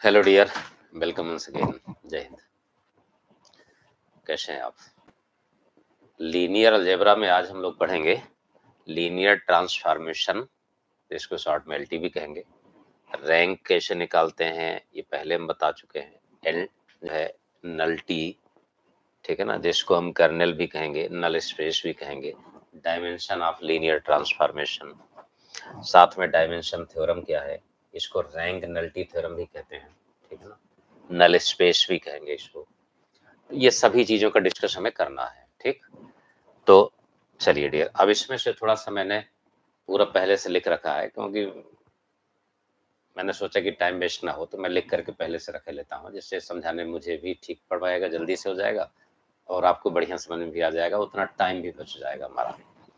Hello dear, welcome once again. जय हिंद। कैसे हैं आप? लीनियर अलजेब्रा में आज हम लोग पढ़ेंगे लीनियर ट्रांसफॉर्मेशन, इसको शॉर्ट में एलटी भी कहेंगे। रैंक कैसे निकालते हैं ये पहले हम बता चुके हैं। एल जो है नल टी, ठीक है ना, जिसको हम कर्नेल भी कहेंगे, नल स्पेस भी कहेंगे। डायमेंशन ऑफ लीनियर ट्रांसफॉर्मेशन, साथ में डायमेंशन थ्योरम क्या है, इसको रैंक नल्टी थ्योरम भी कहते हैं, ठीक है ना। नल स्पेस भी कहेंगे इसको। ये सभी चीजों का डिस्कस हमें करना है, ठीक। तो चलिए डियर, अब इसमें से थोड़ा सा मैंने पूरा पहले से लिख रखा है, क्योंकि मैंने सोचा कि टाइम वेस्ट ना हो, तो मैं लिख करके पहले से रख लेता हूँ, जिससे समझाने में मुझे भी ठीक पड़ पाएगा, जल्दी से हो जाएगा और आपको बढ़िया समझ में भी आ जाएगा, उतना टाइम भी बच जाएगा हमारा।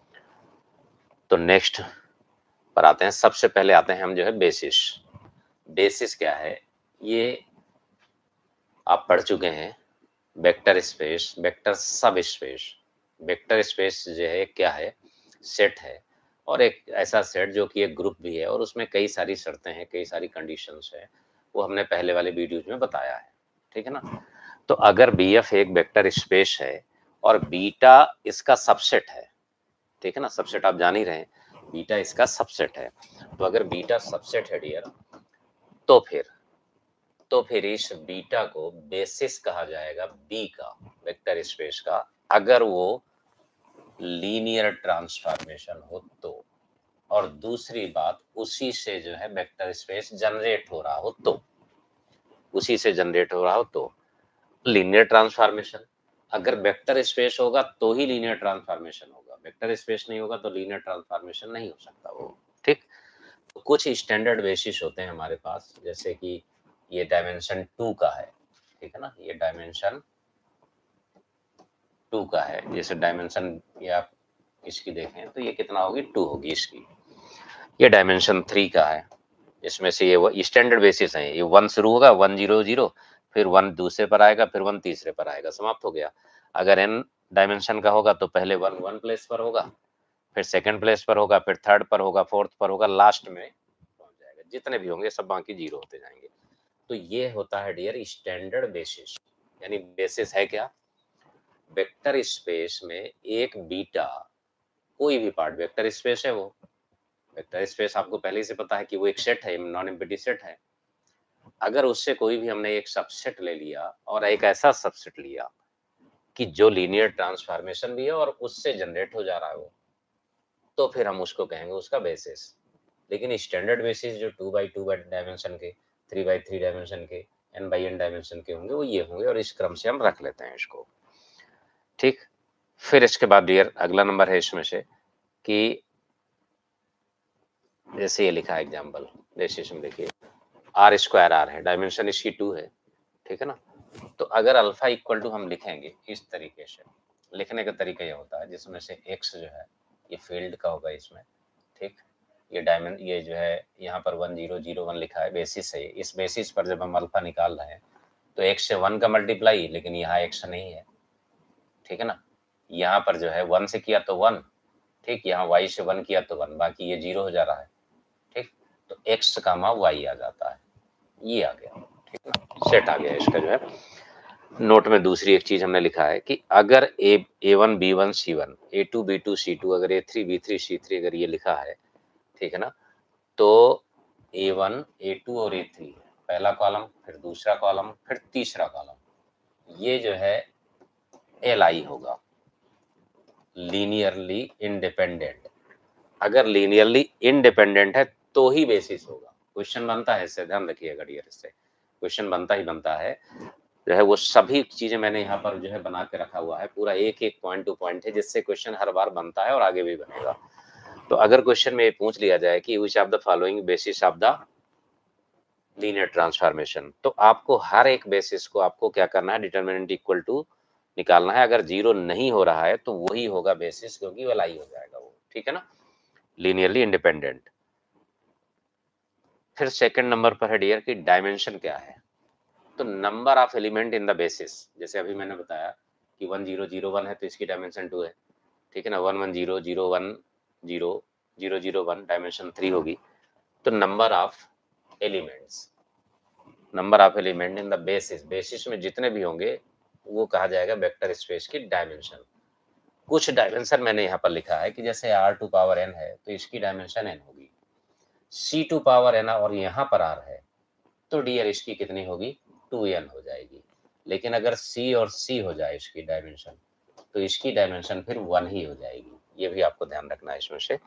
तो नेक्स्ट पर आते हैं। सबसे पहले आते हैं हम जो है बेसिस। बेसिस क्या है ये आप पढ़ चुके हैं। Vector space, vector sub space. Vector space जो है क्या है, सेट है, और एक ऐसा सेट जो कि एक ग्रुप भी है, और उसमें कई सारी शर्तें हैं, कई सारी कंडीशंस है, वो हमने पहले वाले वीडियोज में बताया है, ठीक है ना। तो अगर बी एफ एक वेक्टर स्पेस है और बीटा इसका सबसेट है, ठीक है ना, सबसेट आप जान ही रहे हैं, बीटा इसका सबसेट है। तो अगर बीटा सबसेट है डियर, तो फिर इस बीटा को बेसिस कहा जाएगा, बी का, वेक्टर स्पेस का, अगर वो लीनियर ट्रांसफॉर्मेशन हो तो। और दूसरी बात, उसी से जो है वेक्टर स्पेस जनरेट हो रहा हो तो, उसी से जनरेट हो रहा हो तो लीनियर ट्रांसफॉर्मेशन। अगर वेक्टर स्पेस होगा तो ही लीनियर ट्रांसफॉर्मेशन होगा, वेक्टर स्पेस नहीं होगा तो लीनियर ट्रांसफॉर्मेशन नहीं हो सकता वो, ठीक। तो कुछ स्टैंडर्ड बेसिस होते हैं हमारे पास, जैसे कि ये डायमेंशन 2 का है, ठीक है ना, ये डायमेंशन 2 का है। जैसे डायमेंशन ये आप इसकी देखें तो ये कितना होगी, 2 होगी इसकी। ये डायमेंशन 3 का है, इसमें से ये स्टैंडर्ड बेसिस है। ये 1 शुरू होगा, 1 0 0, फिर 1 दूसरे पर आएगा, फिर 1 तीसरे पर आएगा, समाप्त हो गया। अगर n डायमेंशन का होगा तो पहले 1 1 प्लेस पर होगा, फिर सेकंड प्लेस पर होगा, फिर थर्ड पर होगा, फोर्थ पर होगा, लास्ट में पहुंच जाएगा। जितने भी होंगे सब बाकी जीरो होते जाएंगे। तो ये होता है डियर स्टैंडर्ड बेसिस। यानी बेसिस है क्या, वेक्टर स्पेस में एक बीटा, कोई भी पार्ट वेक्टर स्पेस है वो। वेक्टर स्पेस आपको पहले से पता है कि वो एक सेट है, नॉन एम्प्टी सेट है। अगर उससे कोई भी हमने एक सबसेट ले लिया और एक ऐसा सबसेट लिया कि जो लीनियर ट्रांसफॉर्मेशन भी है और उससे जनरेट हो जा रहा है वो, तो फिर हम उसको कहेंगे उसका बेसिस। लेकिन स्टैंडर्ड बेसिस जो 2x2 डायमेंशन के, 3x3 डायमेंशन के, n×n डायमेंशन के होंगे, वो ये होंगे, और इस क्रम से हम रख लेते हैं इसको, ठीक। फिर इसके बाद डियर अगला नंबर है इसमें से कि जैसे ये लिखा है एग्जाम्पल, जैसे इसमें देखिए r² है, डायमेंशन इसकी 2 है, ठीक है ना। तो अगर अल्फा इक्वल टू हम लिखेंगे इस तरीके से, लिखने का तरीका ये होता है जिसमें से x जो है ये फील्ड का होगा इसमें, ठीक। ये जो है यहाँ पर 1 0 0 1 लिखा है, बेसिस है। इस बेसिस पर जब हम अल्फा निकाल रहे हैं तो x से 1 का मल्टीप्लाई, लेकिन यहाँ x नहीं है, ठीक है ना। यहाँ पर जो है 1 से किया तो 1, ठीक, यहाँ y से 1 किया तो 1, बाकी ये 0 हो जा रहा है, ठीक। तो x कामा y आ जाता है, ये आ गया, ठीक है ना, सेट आ गया इसका जो है। नोट में दूसरी एक चीज हमने लिखा है कि अगर A1 B1 C1, A2 B2 C2, अगर A3 B3 C3 अगर ये लिखा है, ठीक है ना, तो A1 A2 और A3 पहला कॉलम, फिर दूसरा कॉलम, फिर तीसरा कॉलम, ये जो है Li होगा, लीनियरली इंडिपेंडेंट। अगर लीनियरली इंडिपेंडेंट है तो ही बेसिस होगा। क्वेश्चन बनता है, इससे ध्यान रखिएगा डियर, इससे क्वेश्चन बनता ही बनता है जो है। वो सभी चीजें मैंने यहाँ पर जो है बना के रखा हुआ है, पूरा एक एक पॉइंट टू पॉइंट है, जिससे क्वेश्चन हर बार बनता है और आगे भी बनेगा। तो अगर क्वेश्चन में ये पूछ लिया जाए कि which of the following basis of the linear transformation, तो आपको हर एक बेसिस को आपको क्या करना है, डिटरमिनेंट इक्वल टू निकालना है। अगर जीरो नहीं हो रहा है तो वही होगा बेसिस, क्योंकि वो लाई हो जाएगा वो, ठीक है ना, लीनियरली इंडिपेंडेंट। फिर सेकंड नंबर पर है डियर कि डायमेंशन क्या है। तो number of element in the basis, जैसे अभी मैंने बताया कि 1 0 0 1 है तो इसकी डायमेंशन 2 है, ठीक है ना। 1 1 0 0 1 0 0 0 1 डायमेंशन 3 होगी। तो number of elements, number of element in the basis, basis में जितने भी होंगे वो कहा जाएगा वेक्टर स्पेस की डायमेंशन। कुछ डायमेंशन मैंने यहाँ पर लिखा है कि जैसे r2 पावर n है तो इसकी डायमेंशन n होगी, c2 पावर n और यहाँ पर r है तो डियर इसकी कितनी होगी, 2n हो जाएगी। लेकिन अगर c और c हो जाए इसकी डायमेंशन तो इसकी डायमेंशन फिर 1 ही हो जाएगी, ये भी आपको ध्यान रखना है इसमें से।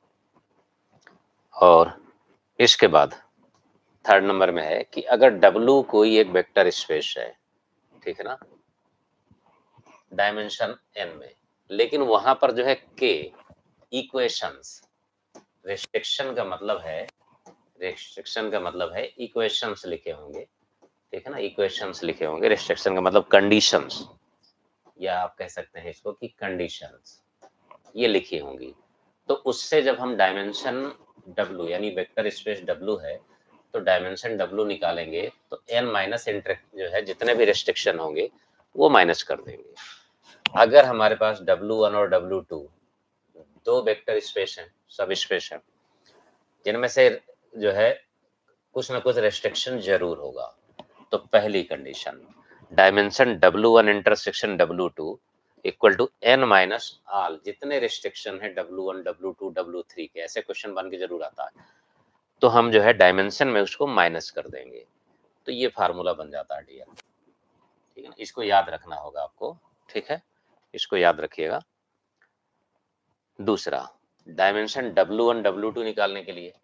और इसके बाद थर्ड नंबर में है कि अगर W कोई एक वेक्टर स्पेस है, ठीक है ना, डायमेंशन n में, लेकिन वहां पर जो है k इक्वेशंस, रेस्ट्रिक्शन का मतलब है, रेस्ट्रिक्शन का मतलब है इक्वेशंस लिखे होंगे, ठीक है ना, इक्वेशंस लिखे होंगे, रेस्ट्रिक्शन का मतलब कंडीशंस, या आप कह सकते हैं इसको कि कंडीशंस ये लिखी होंगी। तो उससे जब हम डायमेंशन W यानी वेक्टर स्पेस W है तो डायमेंशन W निकालेंगे तो n माइनस जो है जितने भी रेस्ट्रिक्शन होंगे वो माइनस कर देंगे। अगर हमारे पास W1 और W2 दो वेक्टर स्पेस हैं, सब स्पेस है, जिनमें से जो है कुछ ना कुछ रेस्ट्रिक्शन जरूर होगा, तो पहली condition dimension W1 intersection W2 equal to n minus आल, जितने रिस्ट्रिक्शन है W1 W2 W3 के, ऐसे क्वेश्चन बन के जरूर आता है, तो हम जो है डायमेंशन में उसको माइनस कर देंगे, तो ये फार्मूला बन जाता है डियर, ठीक है ना, इसको याद रखना होगा आपको, ठीक है, इसको याद रखिएगा। दूसरा डायमेंशन W1 W2 निकालने के लिए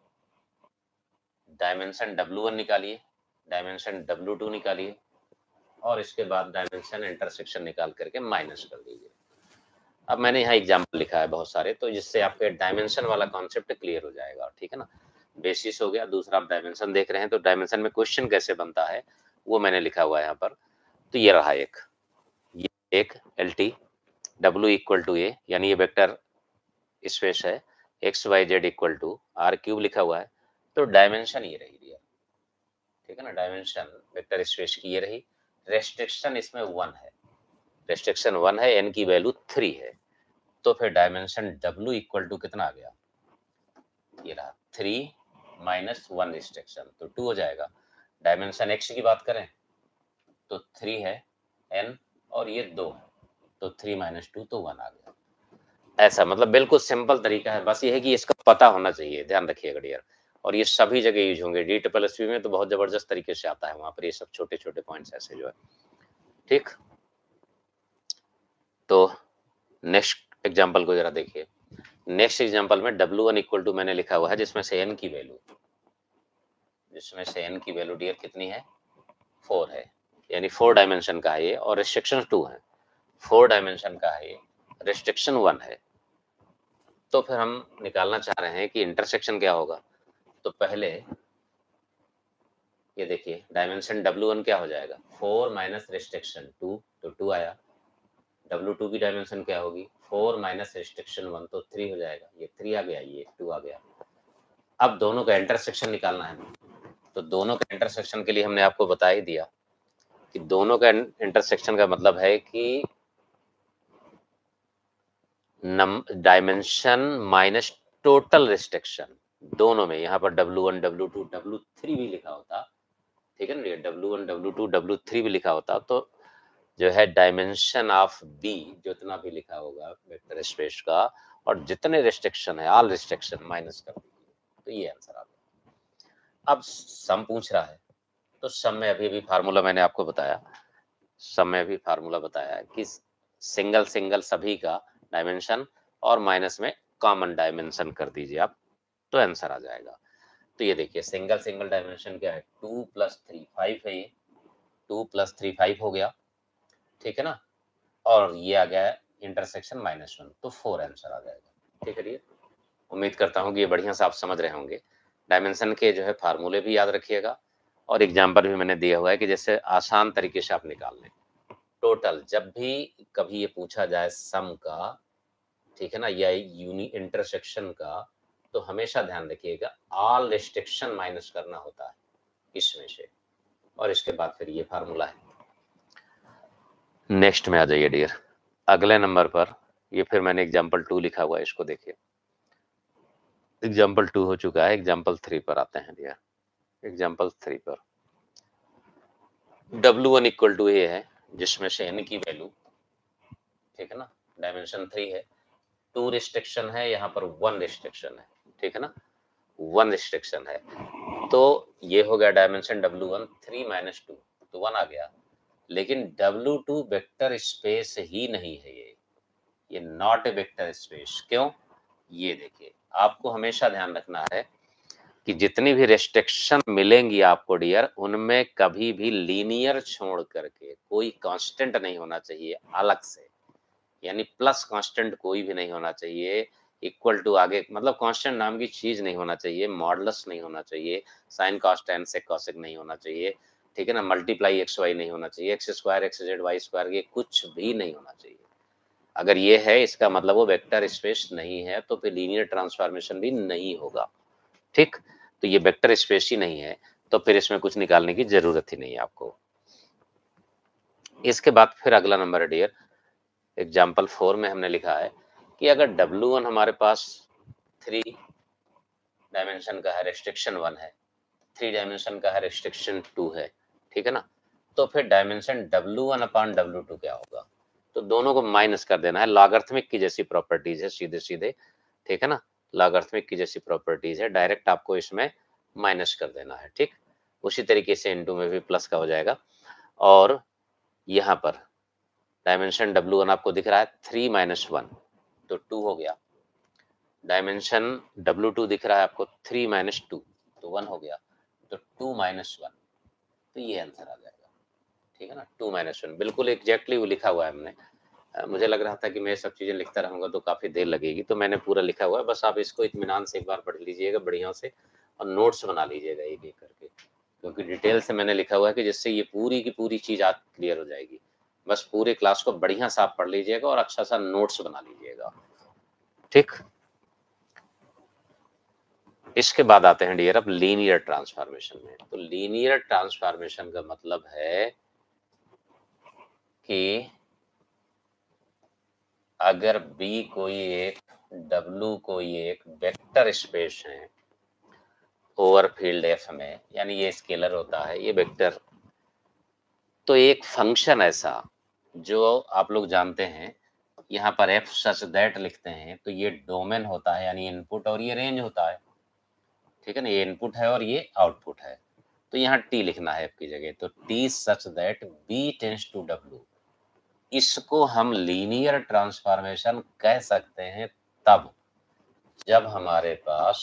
डायमेंशन W1 निकालिए, डायमेंशन W2 निकालिए और इसके बाद डायमेंशन इंटरसेक्शन निकाल करके माइनस कर दीजिए। अब मैंने यहाँ एग्जाम्पल लिखा है बहुत सारे, तो जिससे आपके डायमेंशन वाला कॉन्सेप्ट क्लियर हो जाएगा, ठीक है ना। बेसिस हो गया, दूसरा आप डायमेंशन देख रहे हैं तो डायमेंशन में क्वेश्चन कैसे बनता है वो मैंने लिखा हुआ है यहाँ पर। तो ये रहा एक, ये एक LT W equal to A, यानी ये वेक्टर स्पेस है, XYZ इक्वल टू R³ लिखा हुआ है, तो डायमेंशन ये रही दिया, ठीक है ना, डायमेंशन वेक्टर स्पेस की ये रही। रेस्ट्रिक्शन इसमें 1 है, रेस्ट्रिक्शन 1 है, n की वैल्यू 3 है, तो फिर डायमेंशन W इक्वल टू कितना आ गया, ये रहा 3 माइनस 1 रिस्ट्रिक्शन, तो 2 हो जाएगा। डायमेंशन x की बात करें तो 3 है n और ये 2 है, तो 3 माइनस 2 तो 1 आ गया। ऐसा मतलब बिल्कुल सिंपल तरीका है, बस ये है कि इसका पता होना चाहिए, ध्यान रखिएगा डियर। और ये सभी जगह यूज होंगे, D++ में तो बहुत जबरदस्त तरीके से आता है, वहां पर ये सब छोटे छोटे पॉइंट्स ऐसे जो है, ठीक। तो नेक्स्ट एग्जांपल को जरा देखिए। नेक्स्ट एग्जांपल में W1 इक्वल टू मैंने लिखा हुआ है, जिसमें से n की वैल्यू डियर कितनी है, 4 है, यानी 4 डायमेंशन का है ये, और रिस्ट्रिक्शन 2 है, 4 डायमेंशन का है ये, रिस्ट्रिक्शन 1 है। तो फिर हम निकालना चाह रहे हैं कि इंटरसेक्शन क्या होगा। तो पहले ये देखिए डायमेंशन W1 क्या हो जाएगा, 4 माइनस रिस्ट्रिक्शन 2, तो 2 आया। W2 की डायमेंशन क्या होगी, 4 माइनस रिस्ट्रिक्शन 1, तो 3 हो जाएगा, ये 3 आ गया, ये 2 आ गया। अब दोनों का इंटरसेक्शन निकालना है, तो दोनों का इंटरसेक्शन के लिए हमने आपको बता ही दिया कि दोनों का इंटरसेक्शन का मतलब है कि डायमेंशन माइनस टोटल रिस्ट्रिक्शन, दोनों में, यहाँ पर W1 W2 W3 भी लिखा होता, ठीक है ना, W1 W2 W3 भी लिखा होता, तो जो है डायमेंशन ऑफ B जितना भी लिखा होगा वेक्टर स्पेस का, और जितने रिस्ट्रिक्शन है ऑल रिस्ट्रिक्शन माइनस कर दीजिए, तो ये आंसर आ गया। अब सम पूछ रहा है, तो सम में अभी फार्मूला मैंने आपको बताया, सम में भी फार्मूला बताया कि सिंगल सिंगल सभी का डायमेंशन और माइनस में कॉमन डायमेंशन कर दीजिए आप, तो आंसर आ जाएगा। तो ये देखिए सिंगल सिंगल डायमेंशन क्या है, 2 + 3 5 है, ये 2 + 3 5 हो गया, ठीक है ना, और ये आ गया इंटरसेक्शन -1, तो 4 आंसर आ जाएगा, ठीक है। उम्मीद करता हूँ कि ये बढ़िया से आप समझ रहे होंगे। डायमेंशन के जो है फार्मूले भी याद रखिएगा, और एग्जाम्पल भी मैंने दिया हुआ है कि जैसे आसान तरीके से आप निकाल लें। टोटल जब भी कभी ये पूछा जाए सम का, ठीक है ना, या इंटरसेक्शन का, तो हमेशा ध्यान रखिएगा ऑल रिस्ट्रिक्शन माइनस करना होता है इसमें से, और इसके बाद फिर ये फार्मूला है। नेक्स्ट में आ जाइए डियर, अगले नंबर पर ये फिर मैंने एग्जाम्पल 2 लिखा हुआ है, इसको देखिए। एग्जाम्पल 2 हो चुका है, एग्जाम्पल 3 पर आते हैं डियर। एग्जाम्पल 3 पर W1 इक्वल टू ए है, जिसमें से n की वैल्यू, ठीक है ना, डायमेंशन 3 है, 2 रिस्ट्रिक्शन है, यहाँ पर 1 रिस्ट्रिक्शन है, ठीक है ना, 1 रिस्ट्रिक्शन है। तो ये हो गया डायमेंशन W1 3 माइनस 2, तो 1 आ गया। लेकिन W2 वेक्टर स्पेस ही नहीं है, ये नॉट ए वेक्टर स्पेस। क्यों? ये देखिए, आपको हमेशा ध्यान रखना है कि जितनी भी रेस्ट्रिक्शन मिलेंगी आपको डियर, उनमें कभी भी लीनियर छोड़ करके कोई कांस्टेंट नहीं होना चाहिए अलग से, यानी प्लस कांस्टेंट कोई भी नहीं होना चाहिए, इक्वल टू आगे मतलब कांस्टेंट नाम की चीज नहीं होना चाहिए, मॉडुलस नहीं होना चाहिए, sine cos tan sec cosec नहीं होना चाहिए, ठीक है ना, मल्टीप्लाई एक्स वाई नहीं होना चाहिए, X square X Z Y square, ये कुछ भी नहीं होना चाहिए। अगर ये है, इसका मतलब वो वेक्टर स्पेस नहीं है, तो फिर लीनियर ट्रांसफॉर्मेशन भी नहीं होगा, ठीक। तो ये वेक्टर स्पेस ही नहीं है, तो फिर इसमें कुछ निकालने की जरूरत ही नहीं है आपको। इसके बाद फिर अगला नंबर है डियर, एग्जाम्पल 4 में हमने लिखा है कि अगर W1 हमारे पास 3 डायमेंशन का है, रेस्ट्रिक्शन 1 है, 3 डायमेंशन का है, रेस्ट्रिक्शन 2 है, ठीक है ना, तो फिर डायमेंशन W1 अपॉन W2 क्या होगा? तो दोनों को माइनस कर देना है, लॉगरिथमिक की जैसी प्रॉपर्टीज है सीधे सीधे, ठीक है ना, लॉगरिथमिक की जैसी प्रॉपर्टीज है, डायरेक्ट आपको इसमें माइनस कर देना है, ठीक। उसी तरीके से इनटू में भी प्लस का हो जाएगा। और यहाँ पर डायमेंशन W1 आपको दिख रहा है 3 माइनस 1, तो 2 हो गया। डायमेंशन W2 दिख रहा है आपको 3 माइनस 2, तो 1 हो गया, तो 2 माइनस 1, तो ये आंसर आ जाएगा, ठीक है ना, 2 माइनस 1 बिल्कुल एग्जैक्टली वो लिखा हुआ है हमने। मुझे लग रहा था कि मैं सब चीजें लिखता रहूंगा तो काफी देर लगेगी, तो मैंने पूरा लिखा हुआ है, बस आप इसको इत्मीनान से एक बार पढ़ लीजिएगा बढ़िया से, और नोट्स बना लीजिएगा एक एक करके, क्योंकि डिटेल से मैंने लिखा हुआ है कि जिससे ये पूरी की पूरी चीज आप क्लियर हो जाएगी। बस पूरे क्लास को बढ़िया से आप पढ़ लीजिएगा और अच्छा सा नोट्स बना लीजिएगा, ठीक। इसके बाद आते हैं डियर अब लीनियर ट्रांसफॉर्मेशन में। तो लीनियर ट्रांसफॉर्मेशन का मतलब है कि अगर B कोई एक, W कोई एक वेक्टर स्पेस है ओवर फील्ड F में, यानी ये स्केलर होता है, ये वेक्टर, तो एक फंक्शन ऐसा जो आप लोग जानते हैं, यहाँ पर F सच दैट लिखते हैं, तो ये डोमेन होता है यानी इनपुट, और ये रेंज होता है, ठीक है ना, ये इनपुट है और ये आउटपुट है। तो यहाँ T लिखना है F की जगह, तो T such that B tends to W, इसको हम लीनियर ट्रांसफॉर्मेशन कह सकते हैं तब जब हमारे पास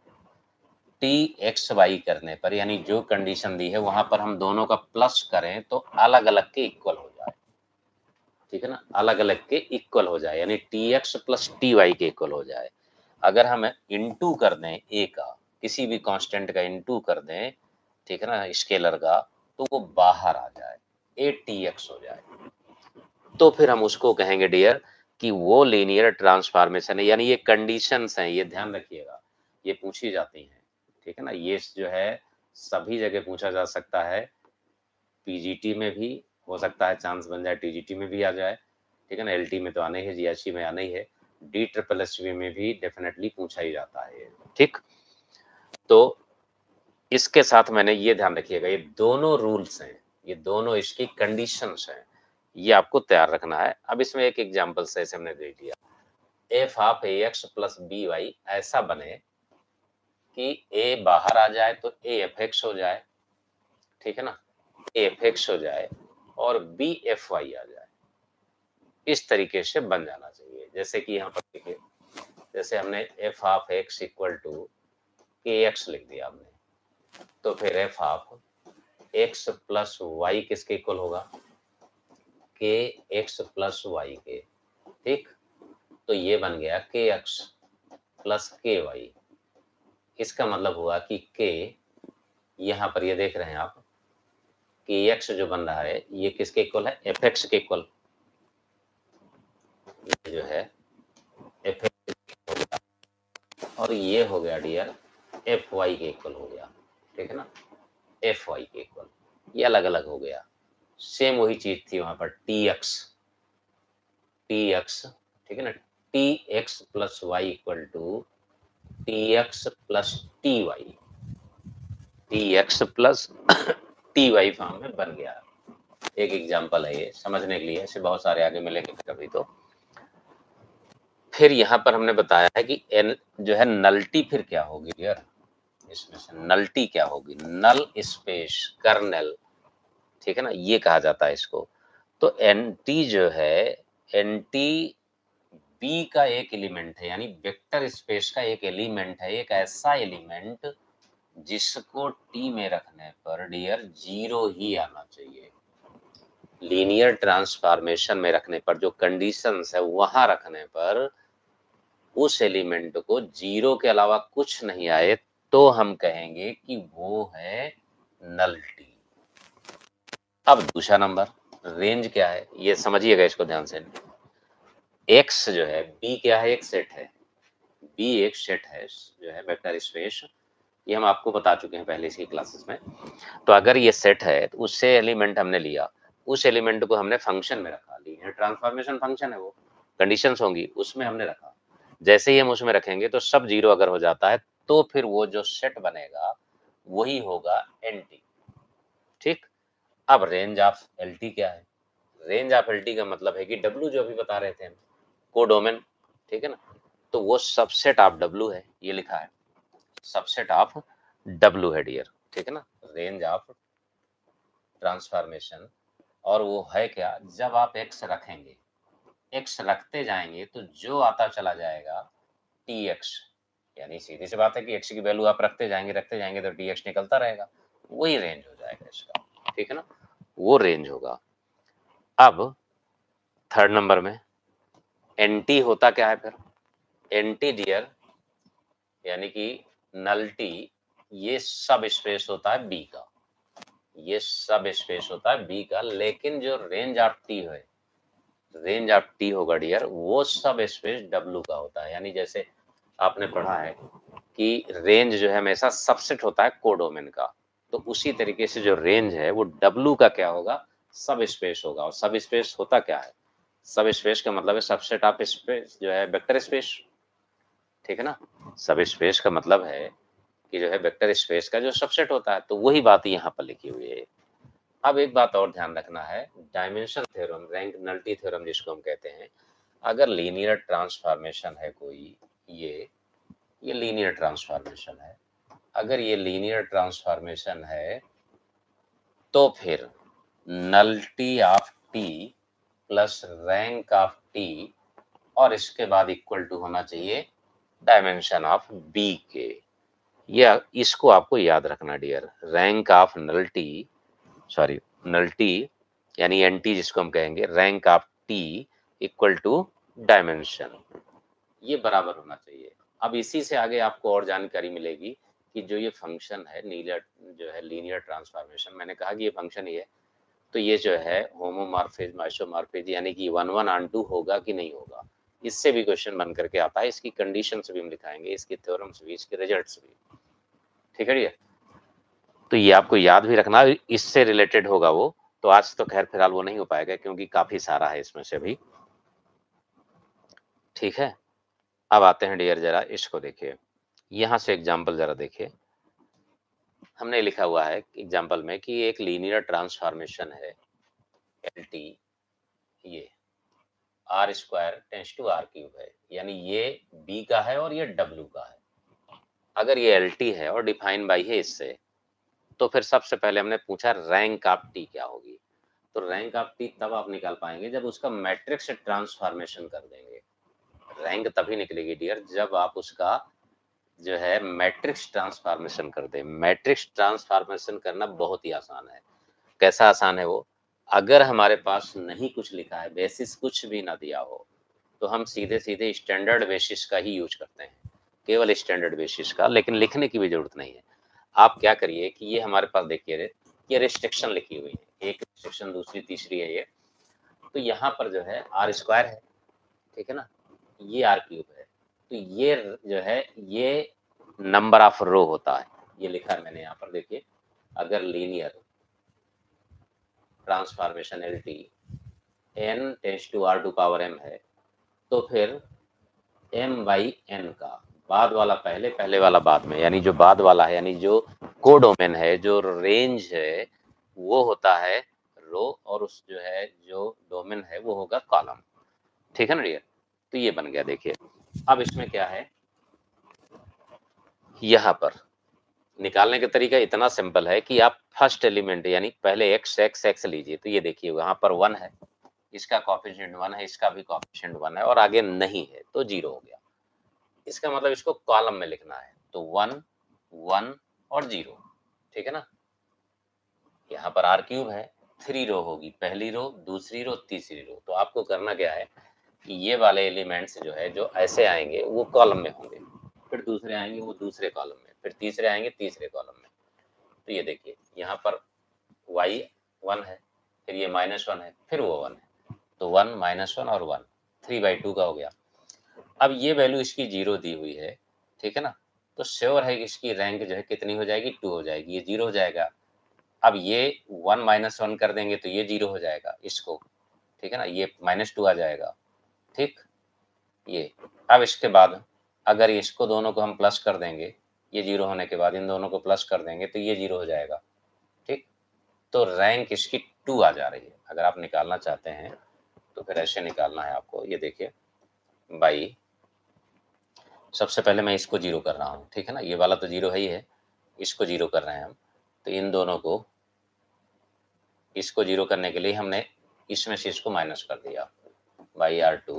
टी एक्स वाई करने पर, यानी जो कंडीशन दी है वहां पर हम दोनों का प्लस करें तो अलग अलग के इक्वल हो जाए, ठीक है ना, अलग अलग के इक्वल हो जाए, यानी T X plus T Y के इक्वल हो जाए। अगर हम इनटू कर दें ए का, किसी भी कांस्टेंट का इनटू कर दें, ठीक है ना, स्केलर का, तो वो बाहर आ जाए, ए टी एक्स हो जाए, तो फिर हम उसको कहेंगे डियर कि वो लीनियर ट्रांसफॉर्मेशन है। यानी ये कंडीशंस हैं, ये ध्यान रखिएगा, ये पूछी जाती हैं, ठीक है ना, ये जो है सभी जगह पूछा जा सकता है, पीजीटी में भी हो सकता है चांस बन जाए, टीजीटी में भी आ जाए, ठीक है ना, एलटी में तो आना ही है, जीएचई में आना ही है, डी ट्रिपल एस में भी डेफिनेटली पूछा ही जाता है, ठीक। तो इसके साथ मैंने ये ध्यान रखिएगा, ये दोनों रूल्स हैं, ये दोनों इसकी कंडीशंस हैं, ये आपको तैयार रखना है। अब इसमें एक एग्जांपल से ऐसे हमने देख लिया, F of A X plus B Y ऐसा बने कि ए बाहर आ जाए तो ए एफ एक्स हो जाए, ठीक है ना, ए एफ एक्स हो जाए और बी एफ वाई आ जाए, इस तरीके से बन जाना चाहिए। जैसे कि यहाँ पर देखिए, जैसे हमने F of X equal to K X लिख दिया हमने, तो फिर F of X plus Y किसके इक्वल होगा, के एक्स प्लस वाई के, ठीक। तो ये बन गया के एक्स प्लस के वाई, इसका मतलब हुआ कि के, यहाँ पर ये देख रहे हैं आप, कि एक्स जो बन रहा है ये किसके इक्वल है, एफ एक्स के इक्वल, जो है एफ एक्स हो गया, और ये हो गया डियर एफ वाई के इक्वल हो गया, ठीक है ना, एफ वाई के इक्वल, ये अलग अलग हो गया। सेम वही चीज थी वहां पर टी एक्स, ठीक है ना, T X plus Y equal to T X plus T Y, T X plus T Y form में बन गया, एक एग्जांपल है ये समझने के लिए, ऐसे बहुत सारे आगे मिलेंगे कभी तो। फिर यहाँ पर हमने बताया है कि एन जो है नल्टी फिर क्या होगी यार, इसमें से नल्टी क्या होगी, नल स्पेस कर्नेल, ठीक है ना, ये कहा जाता है इसको। तो एंटी जो है, एंटी बी का एक एलिमेंट है, यानी वेक्टर स्पेस का एक एलिमेंट है, एक ऐसा एलिमेंट जिसको टी में रखने पर डियर 0 ही आना चाहिए। लीनियर ट्रांसफॉर्मेशन में रखने पर जो कंडीशंस है वहां रखने पर उस एलिमेंट को 0 के अलावा कुछ नहीं आए तो हम कहेंगे कि वो है नल्टी। अब दूसरा नंबर, रेंज क्या है ये समझिएगा, इसको ध्यान से। एक्स जो है, बी क्या है, एक सेट है, बी एक सेट है जो है वेक्टर स्पेस, ये हम आपको बता चुके हैं पहले इसकी क्लासेस में। तो अगर ये सेट है तो उससे एलिमेंट हमने लिया, उस एलिमेंट को हमने फंक्शन में रखा, लीनियर ट्रांसफॉर्मेशन फंक्शन है वो, कंडीशंस होंगी उसमें हमने रखा। जैसे ही हम उसमें रखेंगे तो सब 0 अगर हो जाता है तो फिर वो जो सेट बनेगा वही होगा एंटी, ठीक। अब रेंज ऑफ एलटी क्या है, रेंज ऑफ एलटी का मतलब है कि डब्ल्यू जो अभी बता रहे थे हम, कोडोमेन, ठीक है ना, तो वो सबसेट ऑफ डब्ल्यू है, ये लिखा है सबसेट ऑफ डब्ल्यू है डियर, ठीक है ना, रेंज ऑफ ट्रांसफॉर्मेशन। और वो है क्या, जब आप एक्स रखेंगे, एक्स रखते जाएंगे तो जो आता चला जाएगा टी एक्स, यानी सीधी सी बात है कि एक्स की वैल्यू आप रखते जाएंगे तो टी एक्स निकलता रहेगा, वही रेंज हो जाएगा इसका, ठीक है ना, वो रेंज होगा। अब थर्ड नंबर में एंटी होता क्या है फिर, एंटी डियर यानी कि नल्टी, ये सब स्पेस होता है बी का, ये सब स्पेस होता है बी का, लेकिन जो रेंज ऑफ टी है, रेंज ऑफ टी होगा डियर, वो सब स्पेस डब्ल्यू का होता है। यानी जैसे आपने पढ़ा है कि रेंज जो है हमेशा सबसेट होता है कोडोमेन का, तो उसी तरीके से जो रेंज है वो डब्ल्यू का क्या होगा, सब स्पेस होगा। और सब स्पेस होता क्या है, सब स्पेस का मतलब है सबसेट ऑफ स्पेस जो है वेक्टर स्पेस, ठीक है ना, सब स्पेस का मतलब है कि जो है वेक्टर स्पेस का जो सबसेट होता है, तो वही बात यहाँ पर लिखी हुई है। अब एक बात और ध्यान रखना है, dimension theorem, rank nullity theorem जिसको हम कहते हैं, अगर लीनियर ट्रांसफॉर्मेशन है कोई, ये लीनियर ट्रांसफॉर्मेशन है, अगर ये लीनियर ट्रांसफॉर्मेशन है तो फिर nullity of T plus rank of T और इसके बाद इक्वल टू होना चाहिए डायमेंशन ऑफ बी के। या इसको आपको याद रखना dear, rank of nullity, sorry nullity यानी एनटी जिसको हम कहेंगे, rank of T equal to dimension, ये बराबर होना चाहिए। अब इसी से आगे आपको और जानकारी मिलेगी कि जो ये फंक्शन है लीनियर, जो है लीनियर ट्रांसफॉर्मेशन, मैंने कहा कि ये फंक्शन ही है, तो ये जो है होमोमॉर्फिज्म आइसोमॉर्फिज्म यानी कि 1 1 ऑन 2 होगा कि नहीं होगा, इससे भी क्वेश्चन बन करके आता है, इसकी कंडीशंस भी हम दिखाएंगे, इसकी थ्योरम्स भी, इसके रिजल्ट्स भी, ठीक है ये। तो ये आपको याद भी रखना, इससे रिलेटेड होगा वो, तो आज तो खैर फिलहाल वो नहीं हो पाएगा क्योंकि काफी सारा है इसमें से भी, ठीक है। अब आते हैं डियर, जरा इसको देखिए, यहां से एग्जाम्पल जरा देखिए, हमने लिखा हुआ है एग्जाम्पल में कि एक लीनियर ट्रांसफॉर्मेशन है एल टी, ये R square tends to R cube है, यानी ये बी का है और ये डब्ल्यू का है। अगर ये एल टी है और डिफाइन बाई है इससे, तो फिर सबसे पहले हमने पूछा रैंक ऑफ टी क्या होगी, तो रैंक ऑफ टी तब आप निकाल पाएंगे जब उसका मैट्रिक्स ट्रांसफॉर्मेशन कर देंगे। रैंक तभी निकलेगी डियर जब आप उसका जो है मैट्रिक्स ट्रांसफॉर्मेशन कर दे। मैट्रिक्स ट्रांसफॉर्मेशन करना बहुत ही आसान है। कैसा आसान है वो, अगर हमारे पास नहीं कुछ लिखा है, बेसिस कुछ भी ना दिया हो, तो हम सीधे सीधे स्टैंडर्ड बेसिस का ही यूज करते हैं, केवल स्टैंडर्ड बेसिस का, लेकिन लिखने की भी जरूरत नहीं है। आप क्या करिए कि ये हमारे पास देखिए, ये रिस्ट्रिक्शन लिखी हुई है, एक रिस्ट्रिक्शन दूसरी तीसरी है ये, तो यहाँ पर जो है आर स्क्वायर है, ठीक है ना, ये आर क्यूब है, तो ये जो है ये नंबर ऑफ रो होता है, ये लिखा है मैंने यहाँ पर देखिए, अगर linear transformation L T N tends to R to power M है, तो फिर एम बाई एन का बाद वाला पहले, पहले वाला बाद में, यानी जो बाद वाला है, यानी जो कोडोमेन है, जो रेंज है, वो होता है रो और उस जो है जो डोमेन है वो होगा कॉलम, ठीक है ना डियर। तो ये बन गया। देखिए अब इसमें क्या है, यहाँ पर निकालने का तरीका इतना सिंपल है कि आप फर्स्ट एलिमेंट यानी पहले एक्स एक्स एक्स लीजिए। तो ये देखिए वहां पर 1 है, इसका कोएफिशिएंट 1 है, इसका भी कोएफिशिएंट 1 है और आगे नहीं है तो 0 हो गया। इसका मतलब इसको कॉलम में लिखना है, तो 1 1 और 0, ठीक है ना। यहाँ पर आर क्यूब है, 3 रो होगी, पहली रो, दूसरी रो, तीसरी रो। तो आपको करना क्या है कि ये वाले एलिमेंट्स जो है जो ऐसे आएंगे वो कॉलम में होंगे, फिर दूसरे आएंगे वो दूसरे कॉलम में, फिर तीसरे आएंगे तीसरे कॉलम में। तो ये देखिए यहाँ पर y 1 है, फिर ये -1 है, फिर वो 1 है, तो 1 -1 और 1 3/2 का हो गया। अब ये वैल्यू इसकी 0 दी हुई है, ठीक है ना। तो श्योर है कि इसकी रैंक जो है कितनी हो जाएगी, 2 हो जाएगी, ये 0 हो जाएगा। अब ये 1 -1 कर देंगे तो ये 0 हो जाएगा इसको, ठीक है ना, ये -2 आ जाएगा, ठीक। ये अब इसके बाद अगर इसको दोनों को हम प्लस कर देंगे, ये 0 होने के बाद इन दोनों को प्लस कर देंगे तो ये 0 हो जाएगा, ठीक। तो रैंक इसकी 2 आ जा रही है। अगर आप निकालना चाहते हैं तो फिर ऐसे निकालना है आपको। ये देखिए बाई, सबसे पहले मैं इसको 0 कर रहा हूँ, ठीक है ना, ये वाला तो 0 है ही है, इसको 0 कर रहे हैं हम। तो इन दोनों को, इसको 0 करने के लिए हमने इसमें से इसको माइनस कर दिया, बाई R2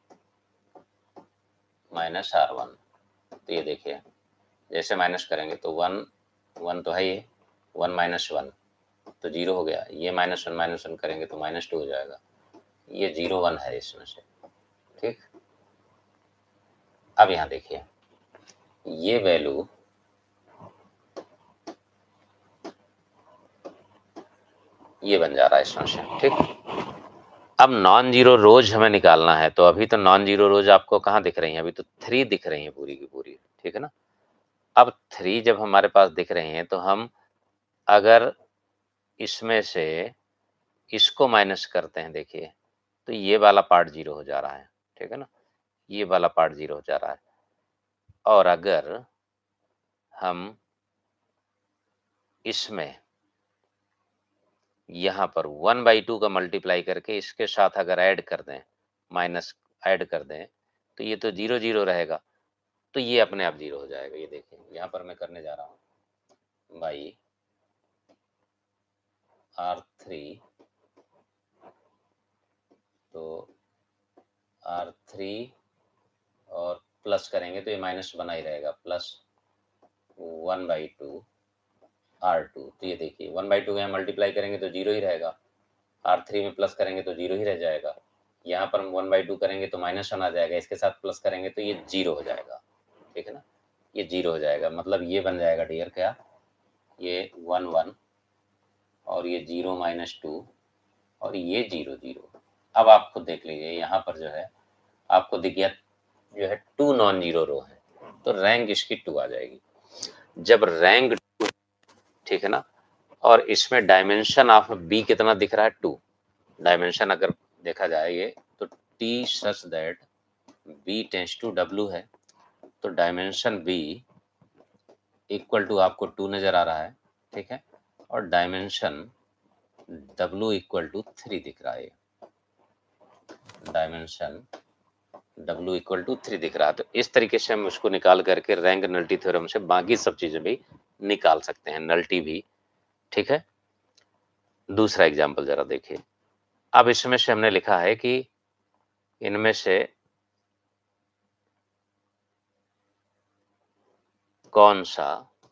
माइनस R1। तो ये देखिए जैसे माइनस करेंगे तो 1 1 तो है ये, 1 -1 तो 0 हो गया, ये -1 करेंगे तो -2 हो जाएगा, ये 0 1 है इसमें से, ठीक। अब यहाँ देखिए ये वैल्यू ये बन जा रहा है इसमें से, ठीक। अब नॉन जीरो रोज हमें निकालना है, तो अभी तो नॉन जीरो रोज आपको कहाँ दिख रही हैं, अभी तो 3 दिख रही हैं पूरी की पूरी, ठीक है ना। अब 3 जब हमारे पास दिख रही हैं तो हम अगर इसमें से इसको माइनस करते हैं, देखिए तो ये वाला पार्ट 0 हो जा रहा है, ठीक है ना, ये वाला पार्ट 0 हो जा रहा है। और अगर हम इसमें यहाँ पर 1/2 का मल्टीप्लाई करके इसके साथ अगर ऐड कर दें, माइनस ऐड कर दें, तो ये तो 0 0 रहेगा, तो ये अपने आप 0 हो जाएगा। ये देखिए यहाँ पर मैं करने जा रहा हूँ बाई R3, तो R3 और प्लस करेंगे तो ये माइनस बना ही रहेगा, प्लस 1/2 R2। तो ये देखिए 1/2 में मल्टीप्लाई करेंगे तो 0 ही रहेगा, R3 में प्लस करेंगे तो 0 ही रह जाएगा, यहाँ पर हम 1/2 करेंगे तो -1 आ जाएगा, इसके साथ प्लस करेंगे तो ये 0 हो जाएगा, ठीक है ना, ये 0 हो जाएगा। मतलब ये बन जाएगा डियर क्या, ये 1 1 और ये 0 -2 और ये 0 0। अब आप खुद देख लीजिए यहाँ पर जो है आपको दिख गया जो है 2 नॉन जीरो रो है, तो रैंक इसकी 2 आ जाएगी। जब रैंक 2, ठीक है ना, और इसमें डायमेंशन ऑफ बी कितना दिख रहा है, 2 डायमेंशन अगर देखा जाए ये तो T such that B tends to W है, तो डायमेंशन बी इक्वल टू आपको 2 नजर आ रहा है, ठीक है, और डायमेंशन डब्ल्यू इक्वल टू 3 दिख रहा है, डायमेंशन W इक्वल टू 3 दिख रहा है। तो इस तरीके से हम उसको निकाल करके रैंक नल्टी थ्योरम से बाकी सब चीजें भी निकाल सकते हैं, नल्टी भी, ठीक है। दूसरा एग्जांपल जरा देखिए। अब इसमें से हमने लिखा है कि इनमें से कौन सा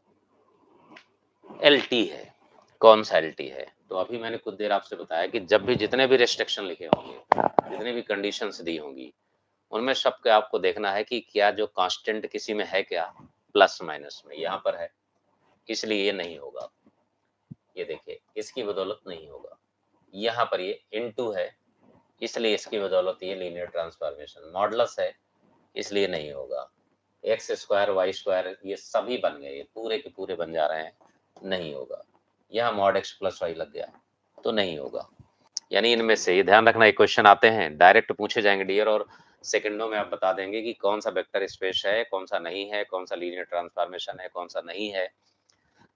LT है, कौन सा LT है। तो अभी मैंने कुछ देर आपसे बताया कि जब भी जितने भी रेस्ट्रिक्शन लिखे होंगे, जितने भी कंडीशंस दी होंगी, उनमें सबके आपको देखना है कि क्या जो कांस्टेंट किसी में है क्या प्लस माइनस में, यहाँ पर है इसलिए ये नहीं होगा, ये देखिए इसकी बदौलत नहीं होगा, यहाँ पर ये इनटू है इसलिए इसकी बदौलत ये लीनियर ट्रांसफॉर्मेशन, मॉडुलस है इसलिए नहीं होगा, एक्स स्क्वायर वाई स्क्वायर ये सभी बन गए, पूरे के पूरे बन जा रहे हैं, नहीं होगा। यहाँ मॉड एक्स प्लस वाई लग गया तो नहीं होगा। यानी इनमें से ये ध्यान रखना, एक क्वेश्चन आते हैं डायरेक्ट पूछे जाएंगे डियर, और सेकंडों में आप बता देंगे कि कौन सा वेक्टर स्पेस है, कौन सा नहीं है, कौन सा लीनियर ट्रांसफॉर्मेशन है, कौन सा नहीं है।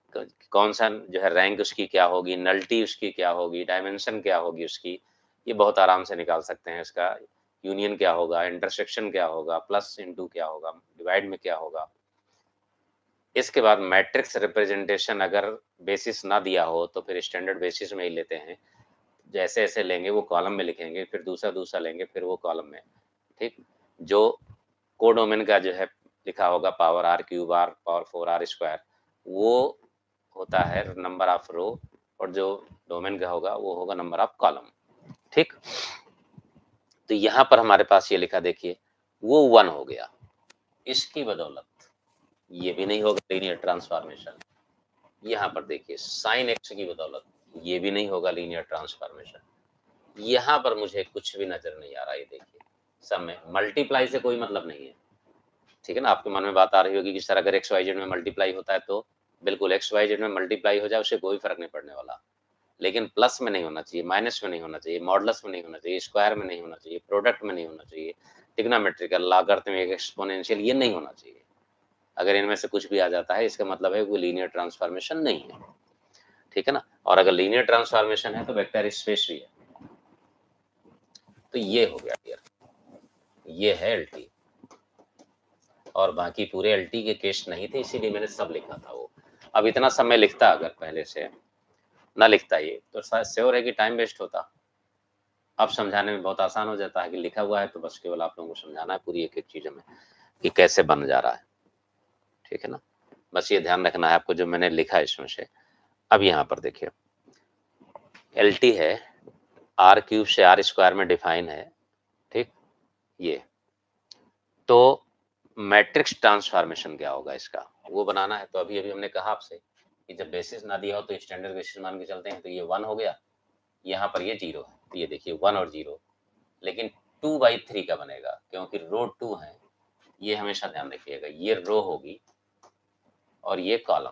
कौन सा जो है रैंक उसकी क्या होगी, नल्टी उसकी क्या होगी, डायमेंशन क्या होगी उसकी, ये बहुत आराम से निकाल सकते हैं। इसका यूनियन क्या होगा, इंटरसेक्शन क्या होगा, प्लस इनटू क्या होगा, डिवाइड में क्या होगा। इसके बाद मैट्रिक्स रिप्रेजेंटेशन अगर बेसिस ना दिया हो तो फिर स्टैंडर्ड बेसिस में ही लेते हैं। जैसे ऐसे लेंगे वो कॉलम में लिखेंगे, फिर दूसरा दूसरा लेंगे, फिर वो कॉलम में। ठीक, जो कोडोमेन का जो है लिखा होगा power R cube R power 4 R square, वो होता है नंबर ऑफ रो, और जो डोमेन का होगा वो होगा नंबर ऑफ कॉलम। ठीक, तो यहाँ पर हमारे पास ये लिखा देखिए, वो 1 हो गया। इसकी बदौलत ये भी नहीं होगा लीनियर ट्रांसफॉर्मेशन। यहाँ पर देखिए साइन एक्स की बदौलत ये भी नहीं होगा लीनियर ट्रांसफॉर्मेशन। यहाँ पर मुझे कुछ भी नजर नहीं आ रहा है। देखिए सब में मल्टीप्लाई से कोई मतलब नहीं है। ठीक है ना, आपके मन में बात आ रही होगी कि सर अगर एक्स वाई जेड में मल्टीप्लाई होता है तो बिल्कुल एक्स वाई जेड में मल्टीप्लाई हो जाए, उससे कोई फर्क नहीं पड़ने वाला। लेकिन प्लस में नहीं होना चाहिए, माइनस में नहीं होना चाहिए, मॉडुलस में नहीं होना चाहिए, स्क्वायर में नहीं होना चाहिए, प्रोडक्ट में नहीं होना चाहिए, ट्रिग्नोमेट्रिकल, लॉगरिथमिक, एक्सपोनेंशियल, ये नहीं होना चाहिए। अगर इनमें से कुछ भी आ जाता है इसका मतलब है वो लीनियर ट्रांसफॉर्मेशन नहीं है। ठीक है ना, और अगर लीनियर ट्रांसफॉर्मेशन है तो वेक्टर स्पेस भी है। तो ये हो गया क्लियर, ये है एलटी, और बाकी पूरे एलटी के केस नहीं थे इसीलिए मैंने सब लिखा था वो। अब इतना सब मैं लिखता, अगर पहले से ना लिखता ये तो शायद श्योर है कि टाइम वेस्ट होता। अब समझाने में बहुत आसान हो जाता है कि लिखा हुआ है तो बस केवल आप लोगों को समझाना है पूरी एक एक चीज में कि कैसे बन जा रहा है। ठीक है ना, बस ये ध्यान रखना है आपको जो मैंने लिखा है इसमें से। अब यहाँ पर देखिए एलटी है आर क्यूब से आर स्क्वायर में डिफाइन है। ठीक, ये तो मैट्रिक्स ट्रांसफॉर्मेशन क्या होगा इसका वो बनाना है। तो अभी अभी हमने कहा आपसे कि जब बेसिस ना दिया हो तो स्टैंडर्ड बेसिस मान के चलते हैं। तो ये 1 हो गया, यहाँ पर ये 0 है, तो ये देखिए 1 और 0, लेकिन 2/3 का बनेगा क्योंकि रो 2 है। ये हमेशा ध्यान रखिएगा, ये रो होगी और ये कॉलम।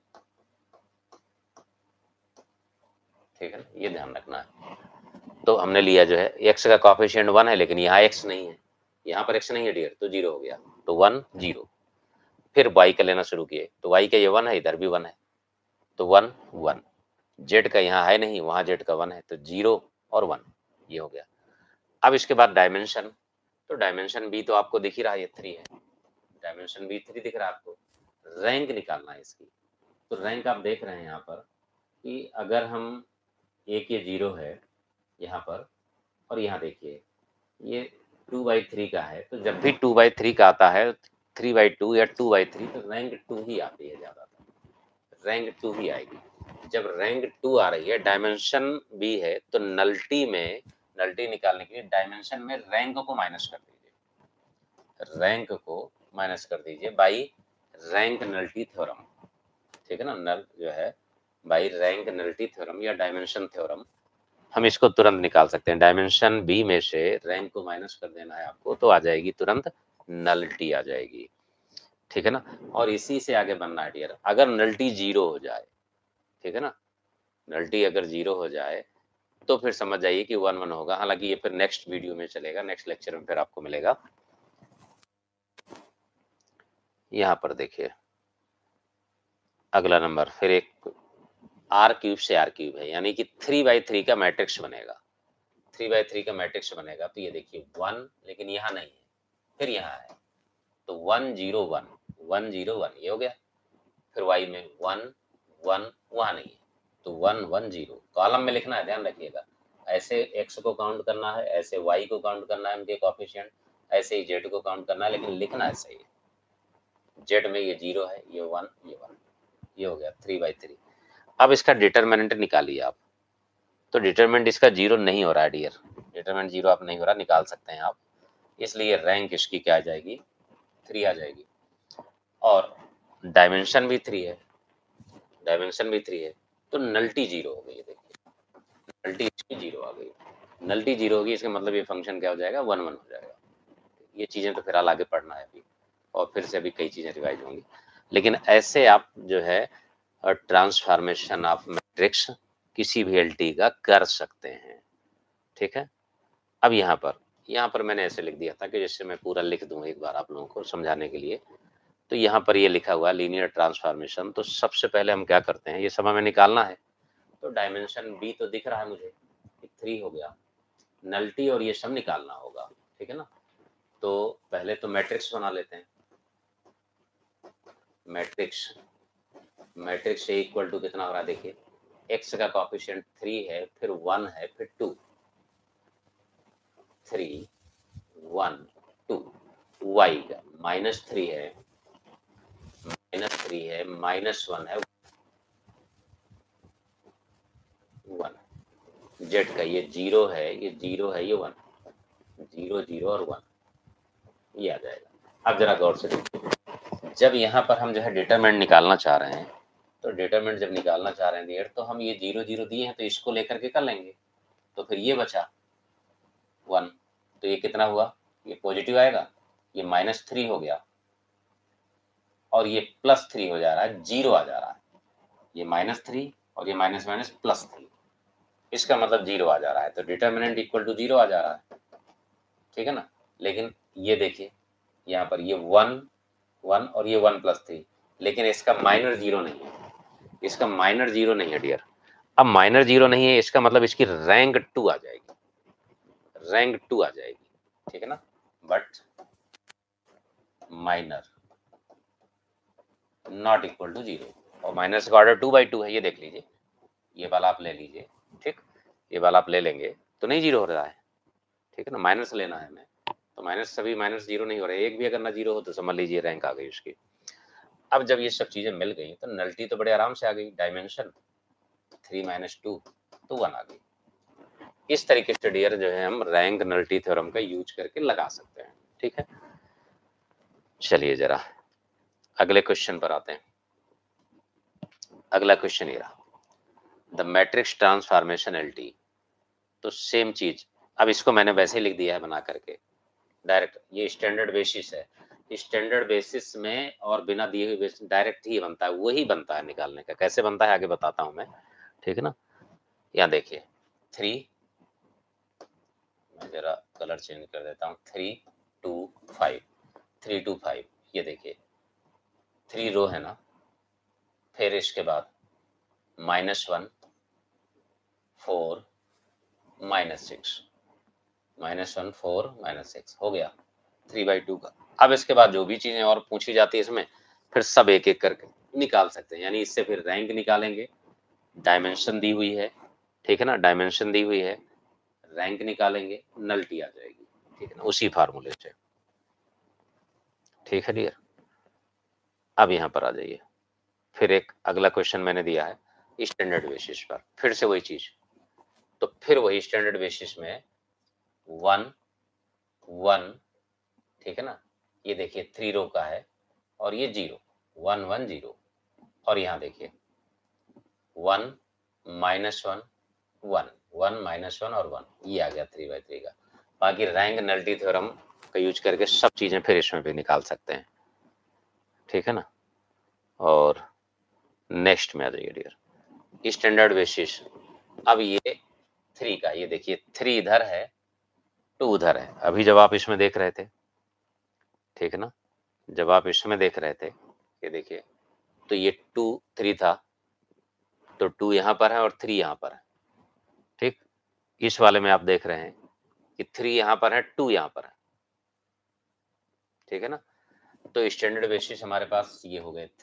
ठीक है, ये ध्यान रखना है। तो हमने लिया जो है x का कोएफिशिएंट 1 है, लेकिन यहाँ x नहीं है, यहाँ पर x नहीं है डियर, तो 0 हो गया। तो 1 0, फिर y का लेना शुरू किए तो y का ये 1 है, इधर भी 1 है, तो 1 1। z का यहाँ है नहीं, वहां z का 1 है, तो 0 और 1, ये हो गया। अब इसके बाद डायमेंशन, तो डायमेंशन भी तो आपको दिख ही रहा है, ये 3 है, डायमेंशन भी 3 दिख रहा है आपको। रैंक निकालना है इसकी, तो रैंक आप देख रहे हैं यहाँ पर कि अगर हम एक ये 0 है यहाँ पर, और यहाँ देखिए ये 2/3 का है, तो जब भी 2/3 का आता है 3/2 या 2/3, तो रैंक 2 ही आती है ज्यादातर, रैंक 2 ही आएगी। जब रैंक 2 आ रही है, डायमेंशन भी है, तो नल्टी में, नल्टी निकालने के लिए डायमेंशन में रैंक को माइनस कर दीजिए, रैंक को माइनस कर दीजिए बाई रैंक नल्टी थ्योरम। ठीक है ना, नल जो है बाई रैंक नल्टी थ्योरम या डायमेंशन थ्योरम, हम इसको तुरंत निकाल सकते हैं। डायमेंशन बी में से रैंक को माइनस कर देना है आपको, तो आ जाएगी तुरंत नल्टी आ जाएगी। ठीक है ना, और इसी से आगे बनना है डियर, अगर नल्टी 0 हो जाए, ठीक है ना, नल्टी अगर 0 हो जाए तो फिर समझ जाइए कि 1 1 होगा। हालांकि ये फिर नेक्स्ट वीडियो में चलेगा, नेक्स्ट लेक्चर में फिर आपको मिलेगा। यहाँ पर देखिए अगला नंबर, फिर एक आर क्यूब से आर क्यूब है, यानी कि 3/3 का मैट्रिक्स बनेगा, 3/3 का मैट्रिक्स बनेगा। तो ये देखिए 1, लेकिन यहाँ नहीं है, फिर यहाँ है, तो 1 0 1 1 0 1, ये हो गया। फिर y में 1 1 वहां नहीं है, तो 1 1 0 कॉलम में लिखना है, ध्यान रखिएगा। ऐसे x को काउंट करना है, ऐसे y को काउंट करना है, उनके कोएफिशिएंट, ऐसे ही z को काउंट करना है, लेकिन लिखना है सही। z में ये 0 है, ये 1 ये 1, ये हो गया 3/3। अब इसका डिटरमिनेंट निकालिए आप, तो डिटरमिनेंट इसका 0 नहीं हो रहा है डियर, डिटरमिनेंट 0 आप नहीं हो रहा, निकाल सकते हैं आप, इसलिए रैंक इसकी क्या आ जाएगी, 3 आ जाएगी। और डायमेंशन भी 3 है, डायमेंशन भी 3 है, तो नल्टी 0 हो गई। देखिए नल्टी इसकी 0 आ गई, नल्टी 0 होगी, इसका मतलब ये फंक्शन क्या हो जाएगा, 1 1 हो जाएगा। ये चीजें तो फिलहाल आगे पढ़ना है अभी, और फिर से अभी कई चीजें रिवाइज होंगी, लेकिन ऐसे आप जो है ट्रांसफॉर्मेशन ऑफ मैट्रिक्स किसी भी एलटी का कर सकते हैं। ठीक है, अब यहाँ पर मैंने ऐसे लिख दिया था कि जिससे मैं पूरा लिख दूं एक बार आप लोगों को समझाने के लिए। तो यहाँ पर ये लिखा हुआ है लीनियर ट्रांसफॉर्मेशन। तो सबसे पहले हम क्या करते हैं, ये सब हमें निकालना है। तो डायमेंशन बी तो दिख रहा है मुझे कि 3 हो गया, नल्टी और ये सब निकालना होगा, ठीक है ना। तो पहले तो मैट्रिक्स बना लेते हैं। मैट्रिक्स ए इक्वल टू कितना हो रहा है, देखिए एक्स का कोएफिशिएंट 3 है, फिर 1 है, फिर 2, 3 1 2, वाई का -3 है, -3 है, -1 है, 1, जेड का ये 0 है, ये 0 है, ये 1, 0 0 और 1, ये आ जाएगा। अब जरा गौर से देखिए, जब यहाँ पर हम जो है डिटरमिनेंट निकालना चाह रहे हैं, तो डिटरमिनेंट जब निकालना चाह रहे हैं डियर, तो हम ये 0 0 दिए हैं तो इसको लेकर के कर लेंगे। तो फिर ये बचा 1, तो ये कितना हुआ, ये पॉजिटिव आएगा, ये -3 हो गया और ये +3 हो जा रहा है, 0 आ जा रहा है, ये -3 और ये माइनस माइनस +3, इसका मतलब 0 आ जा रहा है। तो डिटरमिनेंट इक्वल टू 0 आ जा रहा है, ठीक है ना। लेकिन ये देखिए यहाँ पर ये 1 1 और ये 1 +3, लेकिन इसका माइनर 0 नहीं है, इसका माइनर 0 नहीं है डियर। अब माइनर 0 नहीं है, इसका मतलब इसकी रैंक 2 आ जाएगी, रैंक 2 आ जाएगी, ठीक है ना। But minor not equal to 0, और माइनस का ऑर्डर 2/2 है, ये देख लीजिए, ये वाला आप ले लीजिए, ठीक, ये वाला आप ले लेंगे तो नहीं 0 हो रहा है, ठीक है ना। माइनस लेना है हमें, तो माइनस सभी -0 नहीं हो रहे, एक भी अगर ना 0 हो तो समझ लीजिए रैंक आ गई उसकी। अब जब ये सब चीजें मिल गई तो नल्टी तो बड़े आराम से आ गई, डायमेंशन 3 - 2 तो 1 आ गई। इस तरीके से डियर जो है हम रैंक नल्टी थ्योरम का यूज करके लगा सकते हैं, ठीक है। चलिए जरा अगले क्वेश्चन पर आते हैं। अगला क्वेश्चन ये रहा, द मैट्रिक्स ट्रांसफॉर्मेशन एलटी। तो सेम चीज, अब इसको मैंने वैसे ही लिख दिया है बना करके डायरेक्ट, ये स्टैंडर्ड बेसिस है, स्टैंडर्ड बेसिस में और बिना दिए हुए बेसिस डायरेक्ट ही बनता है, वही बनता है निकालने का। कैसे बनता है आगे बताता हूं मैं, ठीक है ना। यहाँ देखिए 3, मैं जरा कलर चेंज कर देता हूँ, 3 2 5, 3 2 5, ये देखिए 3 रो है ना, फिर इसके बाद -1 4 -6, -1 4 -6 हो गया 3/2 का। अब इसके बाद जो भी चीजें और पूछी जाती है इसमें, फिर सब एक एक करके निकाल सकते हैं, यानी इससे फिर रैंक निकालेंगे, डायमेंशन दी हुई है, ठीक है ना, डायमेंशन दी हुई है, रैंक निकालेंगे, नल्टी आ जाएगी, ठीक है ना, उसी फार्मूले से, ठीक है डियर। अब यहाँ पर आ जाइए, फिर एक अगला क्वेश्चन मैंने दिया है स्टैंडर्ड बेसिस पर, फिर से वही चीज, तो फिर वही स्टैंडर्ड बेसिस में 1 1, ठीक है ना, ये देखिए 3 रो का है और ये 0 1 1 0, और यहाँ देखिए 1 -1 1 1 -1 और 1, ये आ गया 3/3 का। बाकी रैंक नल्टी थ्योरम का यूज करके सब चीजें फिर इसमें भी निकाल सकते हैं, ठीक है ना। और नेक्स्ट में आ जाइए डियर, स्टैंडर्ड बेसिस। अब ये 3 का, ये देखिए 3 इधर है, 2 उधर है, अभी जब आप इसमें देख रहे थे, ठीक है ना, जब आप इसमें देख रहे थे, ये देखिए, तो ये 2 3 था, तो 2 यहाँ पर है और 3 यहाँ पर है, ठीक। इस वाले में आप देख रहे हैं कि 3 यहाँ पर है, 2 यहाँ पर है, ठीक है ना। तो स्टैंडर्ड बेसिस हमारे पास ये हो गए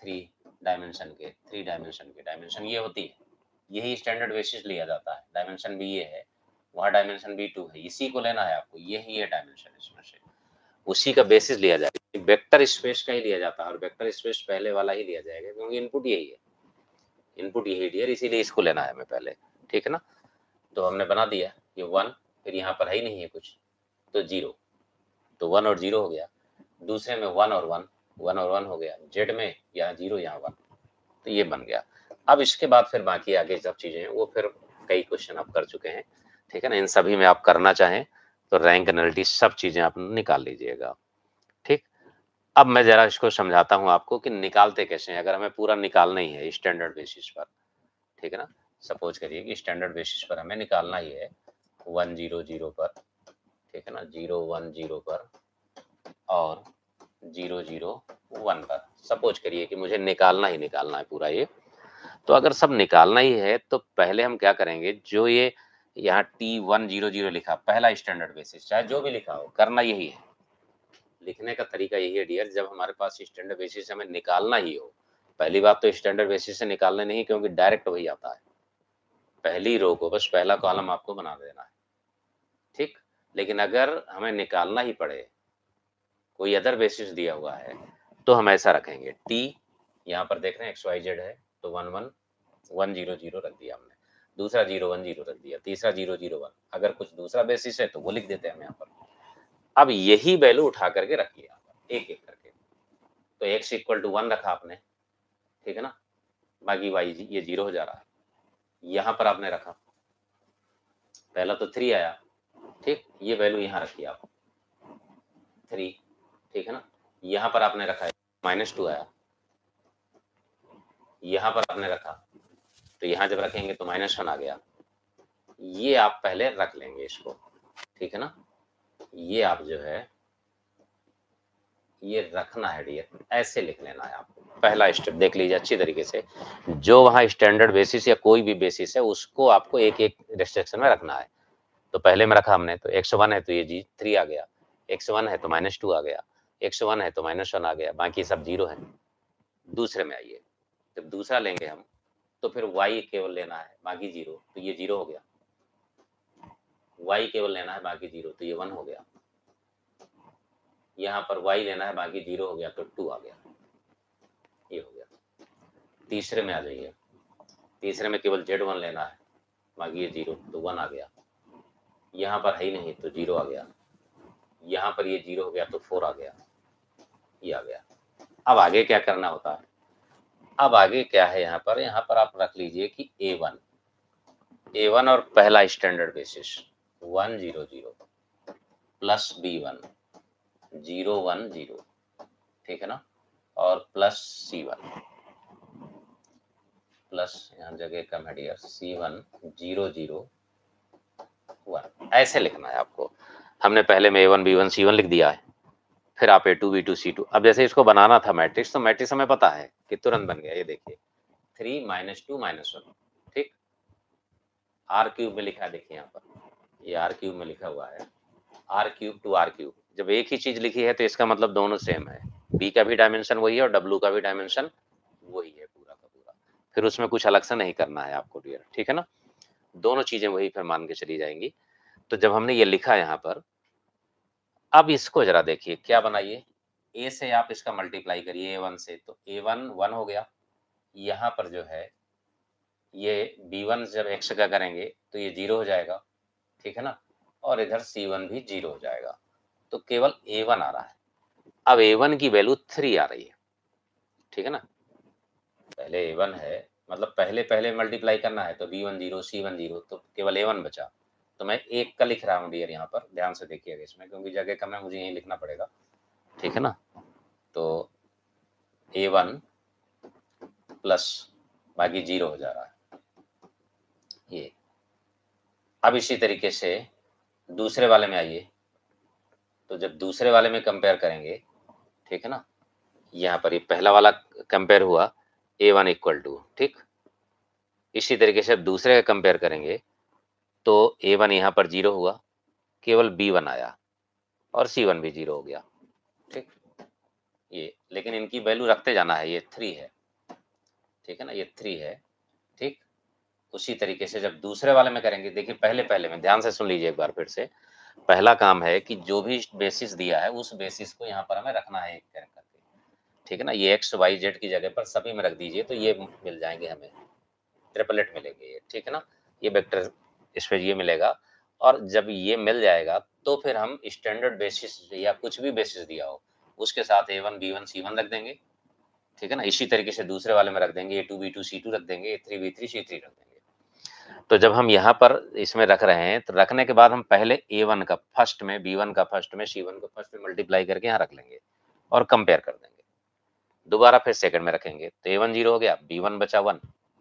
3 डायमेंशन के डायमेंशन ये होती है, यही स्टैंडर्ड बेसिस लिया जाता है, डायमेंशन भी ये है, वहाँ डायमेंशन भी 2 है, इसी को लेना है आपको, यही है डायमेंशन, इसमें से उसी का बेसिस लिया जाएगा, वेक्टर स्पेस का ही लिया जाता है, और वेक्टर स्पेस पहले वाला ही लिया जाएगा क्योंकि इनपुट यही है, इनपुट यही डियर, इसीलिए इसको लेना है हमें पहले, ठीक है ना। तो हमने बना दिया ये 1, फिर यहाँ पर है ही नहीं है कुछ, तो 0, तो 1 और 0 हो गया, दूसरे में 1 और 1, 1 और 1 हो गया, जेड में यहाँ 0 यहाँ 1, तो ये बन गया। अब इसके बाद फिर बाकी आगे सब चीजें हैं वो फिर कई क्वेश्चन आप कर चुके हैं, ठीक है ना, इन सभी में आप करना चाहें तो रैंक नल्टी सब चीजें आप निकाल लीजिएगा, ठीक। अब मैं जरा इसको समझाता हूं आपको कि निकालते कैसे हैं, अगर हमें पूरा निकालना ही है स्टैंडर्ड बेसिस पर, ठीक है ना। सपोज करिए कि स्टैंडर्ड बेसिस पर हमें निकालना ही है 1 0 0 पर, ठीक है ना, 0 1 0 पर और 0 0 1 पर, सपोज करिए कि मुझे निकालना ही निकालना है पूरा ये, तो अगर सब निकालना ही है तो पहले हम क्या करेंगे, जो ये यहाँ T100 लिखा, पहला स्टैंडर्ड बेसिस, चाहे जो भी लिखा हो, करना यही है। लिखने का तरीका यही है डियर, जब हमारे पास स्टैंडर्ड बेसिस हमें निकालना ही हो, पहली बात तो स्टैंडर्ड बेसिस से निकालने नहीं, क्योंकि डायरेक्ट वही आता है, पहली रो को बस पहला कॉलम आपको बना देना है, ठीक। लेकिन अगर हमें निकालना ही पड़े, कोई अदर बेसिस दिया हुआ है, तो हम ऐसा रखेंगे, टी यहाँ पर देख रहे हैं एक्स वाई जेड है, तो 1 1 1 0 0 रख दिया हमने, दूसरा 0 1 0 रख दिया, तीसरा 0 0 1, अगर कुछ दूसरा बेसिस है तो वो लिख देते हैं हम यहाँ पर। अब यही वैल्यू उठा करके रखिए यहाँ पर एक एक करके, तो x इक्वल टू 1 रखा आपने, ठीक है ना, बाकी y ये 0 हो जा रहा है, यहाँ पर आपने रखा, पहला तो 3 आया, ठीक, ये वैल्यू यहाँ रखिए आप 3, ठीक है ना, यहाँ पर आपने रखा है -2 आया, यहाँ पर आपने रखा, तो यहाँ जब रखेंगे तो -1 आ गया, ये आप पहले रख लेंगे इसको, ठीक है ना, ये आप जो है ये रखना है डियर, ऐसे लिख लेना है आपको, पहला स्टेप देख लीजिए अच्छी तरीके से, जो वहाँ स्टैंडर्ड बेसिस या कोई भी बेसिस है उसको आपको एक एक रिस्ट्रिक्शन में रखना है। तो पहले में रखा हमने, तो x1 है तो ये जी 3 आ गया, x1 है तो -2 आ गया, x1 है तो -1 आ गया, बाकी सब 0 है। दूसरे में आइए, जब दूसरा लेंगे हम, तो फिर y केवल लेना है, बाकी 0, तो ये 0 हो गया, y केवल लेना है, बाकी 0, तो ये 1 हो गया, यहाँ पर y लेना है, बाकी 0 हो गया, तो 2 आ गया, ये हो गया। तीसरे में आ जाइए, तीसरे में केवल Z1 लेना है, बाकी ये 0, तो 1 आ गया, यहाँ पर है ही नहीं तो 0 आ गया, यहाँ पर ये 0 हो गया तो 4 आ गया, ये आ गया। अब आगे क्या करना होता है, अब आगे क्या है, यहाँ पर आप रख लीजिए कि A1 और पहला स्टैंडर्ड बेसिस 1 0 0 प्लस B1 0 1 0, ठीक है ना, और प्लस C1 प्लस, यहाँ जगह कम है डियर, C1 0 0 1, ऐसे लिखना है आपको। हमने पहले में A1 B1 C1 लिख दिया है, फिर आप A2 B2 C2, अब जैसे इसको बनाना था मैट्रिक्स, तो मैट्रिक्स हमें पता है कि तुरंत बन गया, ये देखिए 3 -2 -1, ठीक, आर क्यूब में लिखा है, देखिए यहाँ पर ये आर क्यूब में लिखा हुआ है, R cube to R cube, जब एक ही चीज लिखी है तो इसका मतलब दोनों सेम है, बी का भी डायमेंशन वही है और डब्ल्यू का भी डायमेंशन वही है पूरा का पूरा, फिर उसमें कुछ अलग से नहीं करना है आपको डियर, ठीक है ना, दोनों चीजें वही फिर मान के चली जाएंगी। तो जब हमने ये लिखा यहाँ पर, अब इसको जरा देखिए क्या बनाइए, ए से आप इसका मल्टीप्लाई करिए A1 से, तो A1 1 हो गया, यहाँ पर जो है ये B1 जब x का करेंगे तो ये 0 हो जाएगा, ठीक है ना, और इधर C1 भी 0 हो जाएगा, तो केवल A1 आ रहा है। अब A1 की वैल्यू 3 आ रही है, ठीक है ना, पहले A1 है, मतलब पहले मल्टीप्लाई करना है, तो B1 0 C1 0, तो केवल A1 बचा, तो मैं एक का लिख रहा हूँ डियर, यहाँ पर ध्यान से देखिएगा इसमें, क्योंकि जगह कम है, मुझे यही लिखना पड़ेगा, ठीक है ना, तो A1 प्लस बाकी 0 हो जा रहा है ये। अब इसी तरीके से दूसरे वाले में आइए, तो जब दूसरे वाले में कंपेयर करेंगे, ठीक है ना, यहाँ पर ये पहला वाला कंपेयर हुआ A1 इक्वल टू, ठीक, इसी तरीके से अब दूसरे का कंपेयर करेंगे, तो A1 यहाँ पर 0 हुआ, केवल B1 आया, और C1 भी 0 हो गया, ठीक, ये लेकिन इनकी वैल्यू रखते जाना है, ये 3 है, ठीक है ना, ये 3 है, ठीक। उसी तरीके से जब दूसरे वाले में करेंगे, देखिए पहले में ध्यान से सुन लीजिए एक बार फिर से, पहला काम है कि जो भी बेसिस दिया है उस बेसिस को यहाँ पर हमें रखना है एक करके, ठीक है ना, ये एक्स वाई जेड की जगह पर सभी में रख दीजिए, तो ये मिल जाएंगे हमें, ट्रिपलेट मिलेंगे ये, ठीक है ना, ये वेक्टर इस पे ये मिलेगा, और जब ये मिल जाएगा तो फिर हम स्टैंडर्ड बेसिस या कुछ भी बेसिस दिया हो उसके साथ A1 B1 C1 रख देंगे, ठीक है ना, इसी तरीके से दूसरे वाले में रख देंगे, A2 B2 C2 रख देंगे, A3 B3 C3 रख देंगे। तो जब हम यहाँ पर इसमें रख रहे हैं, तो रखने के बाद हम पहले A1 का फर्स्ट में, B1 का फर्स्ट में, C1 को फर्स्ट में मल्टीप्लाई करके यहाँ रख लेंगे और कंपेयर कर देंगे, दोबारा फिर सेकंड में रखेंगे, तो A1 0 हो गया, B1 बचा 1,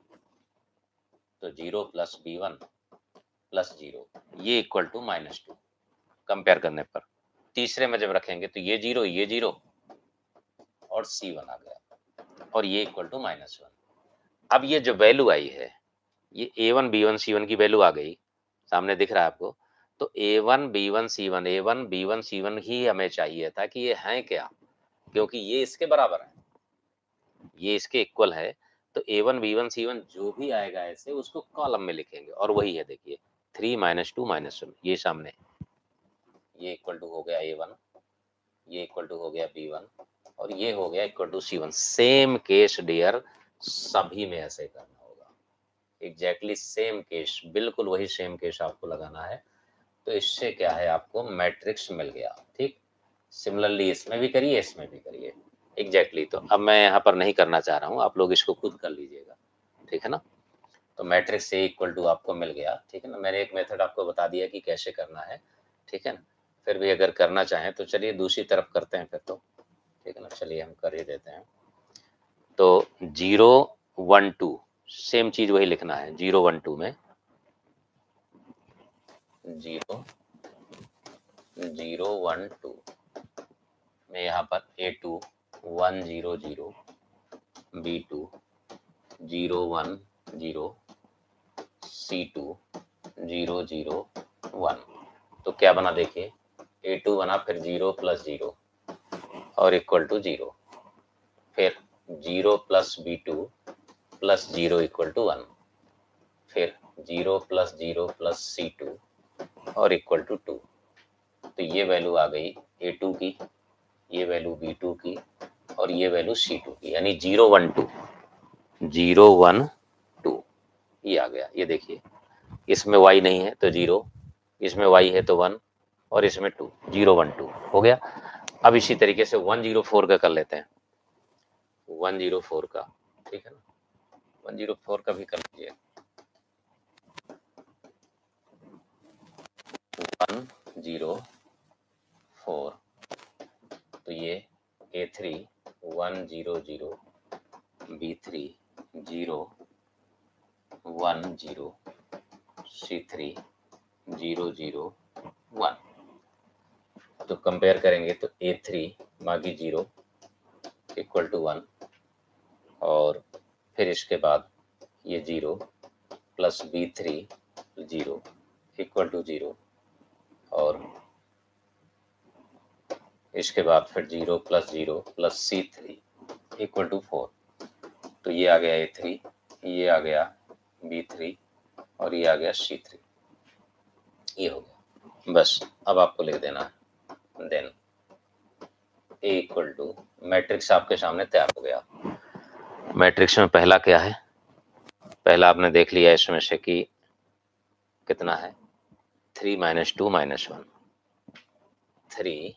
तो 0 प्लस B1 प्लस 0, ये इक्वल टू -2 कंपेयर करने पर। तीसरे में जब रखेंगे तो ये 0 और C1 आ गया, और ये इक्वल टू -1। अब ये जो वैल्यू आई है, ये A1 B1 C1 की वैल्यू आ गई, सामने दिख रहा है आपको। तो A1 B1 C1 A1 B1 C1 ही हमें चाहिए था कि ये हैं क्या, क्योंकि ये इसके बराबर है, ये इसके इक्वल है। तो A1 B1 C1 जो भी आएगा ऐसे उसको कॉलम में लिखेंगे, और वही है देखिए 3 -2 -1, ये सामने, ये इक्वल टू हो गया A1, ये इक्वल टू हो गया B1, और ये हो गया equal to C1। Same case dear, सभी में ऐसे करना होगा, एग्जैक्टली सेम केस, बिल्कुल वही सेम केस आपको लगाना है। तो इससे क्या है, आपको मैट्रिक्स मिल गया। ठीक, सिमिलरली इसमें भी करिए, इसमें भी करिए, एग्जैक्टली। तो अब मैं यहाँ पर नहीं करना चाह रहा हूँ, आप लोग इसको खुद कर लीजिएगा, ठीक है ना। तो मैट्रिक्स ए इक्वल टू आपको मिल गया, ठीक है ना। मैंने एक मेथड आपको बता दिया कि कैसे करना है, ठीक है ना। फिर भी अगर करना चाहें तो चलिए दूसरी तरफ करते हैं फिर तो, ठीक है ना। चलिए हम कर ही देते हैं। तो 0 1 2 सेम चीज वही लिखना है। 0 1 2 में 0 0 1 2 में यहाँ पर A2 1 0 0 B2 0 1 0 C2 0 0 1। तो क्या बना देखिए, A2 बना, फिर 0 + 0 और इक्वल टू 0, फिर 0 + B2 + 0 इक्वल टू 1, फिर 0 + 0 + C2 और इक्वल टू 2। तो ये वैल्यू आ गई A2 की, ये वैल्यू B2 की, और ये वैल्यू C2 की, यानी 0 1 2 0 1 2 ये आ गया। ये देखिए, इसमें y नहीं है तो 0, इसमें y है तो 1, और इसमें 2, 0 1 2 हो गया। अब इसी तरीके से 104 का कर लेते हैं, 104 का, ठीक है ना। 104 का भी कर लीजिए। 104, तो ये A3 1 0 0 B3 0 1 0 C3 0 0 1। तो कंपेयर करेंगे तो A3 बाकी 0 इक्वल टू 1, और फिर इसके बाद ये 0 + B3 0 इक्वल टू 0, और इसके बाद फिर 0 + 0 + C3 इक्वल टू 4। तो ये आ गया A3, ये आ गया B3, और ये आ गया C3, ये हो गया। बस अब आपको लिख देना है, then A equal to, matrix आपके सामने तैयार हो गया। मैट्रिक्स में पहला क्या है, पहला आपने देख लिया इसमें से कि कितना है, 3 - 2 - 1, 3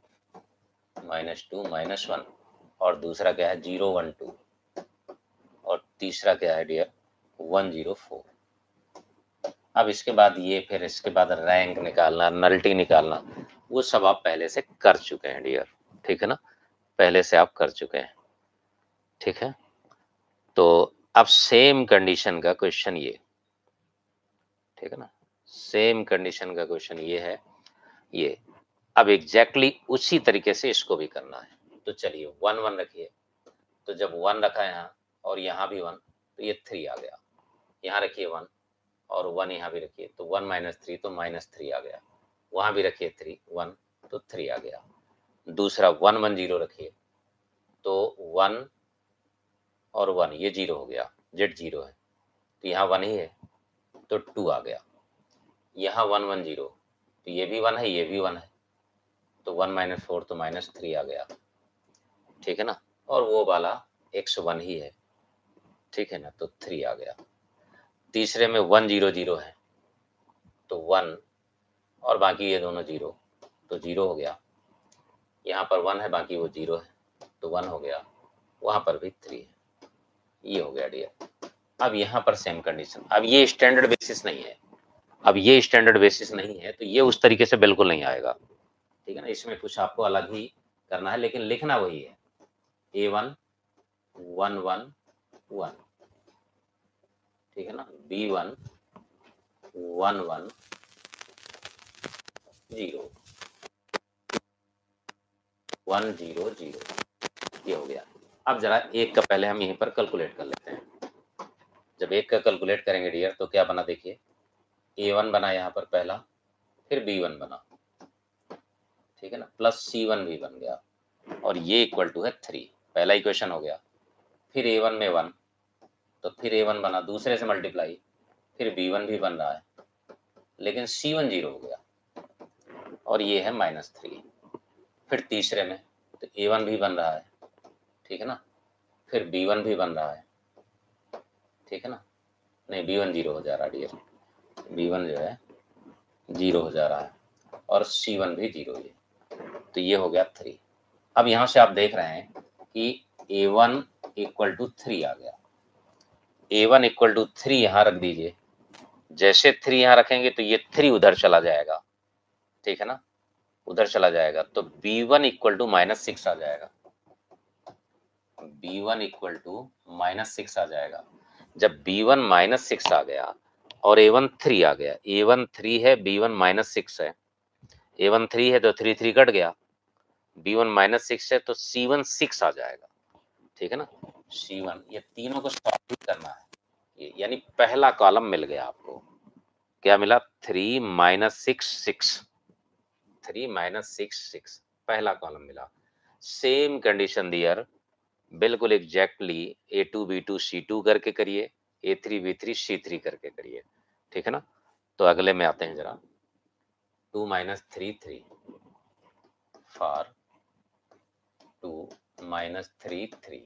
- 2 - 1, और दूसरा क्या है 0 1 2, और तीसरा क्या है डियर 104। अब इसके बाद ये, फिर इसके बाद रैंक निकालना, नल्टी निकालना, वो सब आप पहले से कर चुके हैं डियर, ठीक है ना, पहले से आप कर चुके हैं, ठीक है। तो अब सेम कंडीशन का क्वेश्चन ये, ठीक है ना, सेम कंडीशन का क्वेश्चन ये है, ये अब एग्जैक्टली उसी तरीके से इसको भी करना है। तो चलिए 1 1 रखिए, तो जब 1 रखा यहाँ और यहाँ भी 1, तो ये 3 आ गया। यहाँ रखिए 1 और 1 यहाँ भी रखिए, तो 1 - 3 तो -3 आ गया। वहाँ भी रखिए 3 1 तो 3 आ गया। दूसरा 1 1 0 रखिए, तो 1 और 1 ये 0 हो गया, z 0 है, तो यहाँ 1 ही है तो 2 आ गया। यहाँ 1 1 0, तो ये भी 1 है, ये भी 1 है, तो 1 - 4 तो -3 आ गया, ठीक है ना। और वो वाला x 1 ही है, ठीक है ना, तो 3 आ गया। तीसरे में 1 0 0 है, तो 1 और बाकी ये दोनों 0, तो 0 हो गया। यहाँ पर 1 है, बाकी वो 0 है, तो 1 हो गया। वहाँ पर भी 3 है, ये हो गया डियर। अब यहाँ पर सेम कंडीशन, अब ये स्टैंडर्ड बेसिस नहीं है, अब ये स्टैंडर्ड बेसिस नहीं है, तो ये उस तरीके से बिल्कुल नहीं आएगा, ठीक है ना। इसमें कुछ आपको अलग ही करना है, लेकिन लिखना वही है, A1 1 1 1, ठीक है ना, B1 1 1 0 1 0 0, ये हो गया। अब जरा एक का पहले हम यहीं पर कैलकुलेट कर लेते हैं। जब एक का कैलकुलेट करेंगे डियर तो क्या बना देखिए, A1 बना यहाँ पर पहला, फिर B1 बना, ठीक है ना, प्लस C1 भी बन गया, और ये इक्वल टू है 3, पहला इक्वेशन हो गया। फिर A1 में 1, तो फिर A1 बना, दूसरे से मल्टीप्लाई, फिर B1 भी बन रहा है, लेकिन C1 जीरो हो गया, और ये है -3। फिर तीसरे में तो A1 भी बन रहा है, ठीक है ना, फिर B1 भी बन रहा है, ठीक है ना, नहीं B1 जीरो हो जा रहा है डियर, B1 जो है जीरो हो जा रहा है, और C1 भी जीरो है, तो ये हो गया 3। अब यहाँ से आप देख रहे हैं कि A1 इक्वल टू 3 आ गया, A1 इक्वल टू 3 यहाँ रख दीजिए, जैसे 3 यहाँ रखेंगे तो ये 3 उधर चला जाएगा, ठीक है ना, उधर चला जाएगा, तो B1 इक्वल टू -6 आ जाएगा, B1 इक्वल टू -6 आ जाएगा। जब B1 -6 आ गया और A1 3 आ गया, A1 3 है, B1 -6 है, A1 3 है तो 3 3 कट गया, B1 -6 है तो C1 6 आ जाएगा, ठीक है ना, C1, ये तीनों को सॉल्व करना है, ये यानी पहला कॉलम मिल गया आपको, क्या मिला, 3 -6 6, 3 -6 6, पहला कॉलम मिला। सेम कंडीशन दियर, बिल्कुल एग्जैक्टली A2 B2 C2 करके करिए, A3 B3 C3 करके करिए, ठीक है ना। तो अगले में आते हैं जरा, 2 -3 3 फॉर 2 -3 3,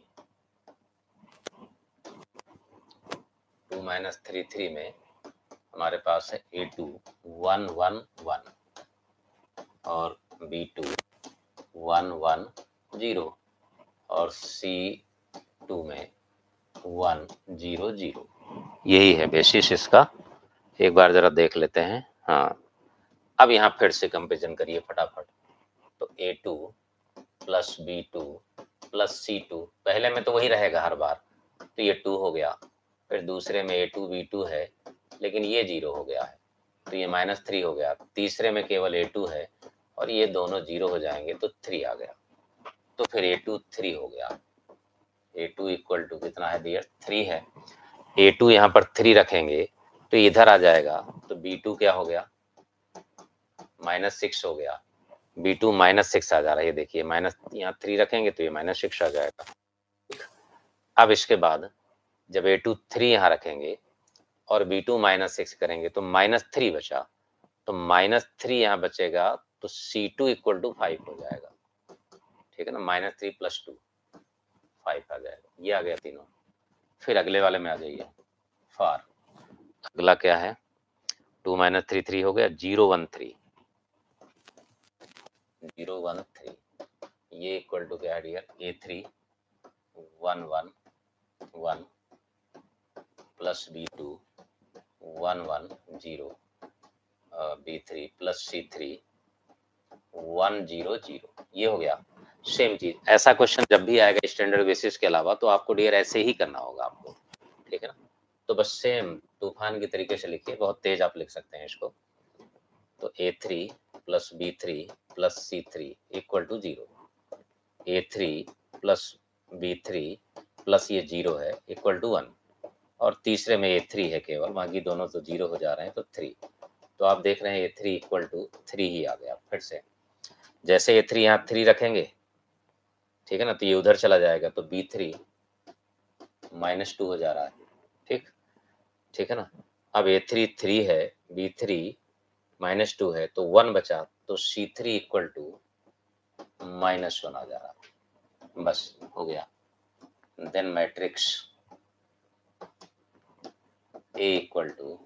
2 -3 3 में हमारे पास है A2 1 1 1 और B2 1 1 0 और C2 में 1 0 0, यही है बेसिस इसका। एक बार जरा देख लेते हैं। हाँ, अब यहाँ फिर से कंपेरिजन करिए फटाफट, तो A2 plus B2 plus C2, पहले में तो वही रहेगा हर बार, तो ये 2 हो गया, फिर दूसरे में A2 B2 है, लेकिन ये 0 हो गया है, तो ये -3 हो गया, तीसरे में केवल A2 है और ये दोनों 0 हो जाएंगे, तो 3 आ गया, तो फिर A2 3 हो गया, A2 इक्वल टू कितना है डियर, 3 है, A2 यहाँ पर 3 रखेंगे तो इधर आ जाएगा, तो B2 क्या हो गया, -6 हो गया, B2 -6 आ जा रहा है, ये देखिए माइनस, यहाँ 3 रखेंगे तो ये -6 आ जाएगा। अब इसके बाद जब A2 3 यहाँ रखेंगे और B2 -6 करेंगे तो -3 बचा, तो -3 यहाँ बचेगा, तो C2 इक्वल टू 5 हो जाएगा, ठीक है ना, -3 + 2 5 आ जाएगा, ये आ गया तीनों। फिर अगले वाले में आ जाइए, फॉर, अगला क्या है, 2 -3 3 हो गया, 0 1 3 0 1 3, ये इक्वल टू क्या है dear, A3 1 1 1 plus B2 1 1 0 B3 plus C3 1 0 0, ये हो गया। सेम चीज, ऐसा क्वेश्चन जब भी आएगा स्टैंडर्ड बेसिस के अलावा तो आपको डियर ऐसे ही करना होगा आपको, ठीक है ना। तो बस सेम तूफान की तरीके से लिखिए, बहुत तेज आप लिख सकते हैं इसको, तो A3 plus B3 plus C3 equal to 0, A3 plus B3 plus ये 0 है इक्वल टू 1, और तीसरे में A3 है केवल, बाकी दोनों तो 0 हो जा रहे हैं, तो 3, तो आप देख रहे हैं A3 इक्वल टू 3 ही आ गया। फिर से जैसे A3 यहाँ 3 रखेंगे, ठीक है ना, तो ये उधर चला जाएगा, तो B3 -2 हो जा रहा है, ठीक, ठीक है ना। अब A3 3 है, B3 -2 है, तो 1 बचा, तो C3 इक्वल टू -1 आ जा रहा है, बस हो गया। Then matrix A equal to,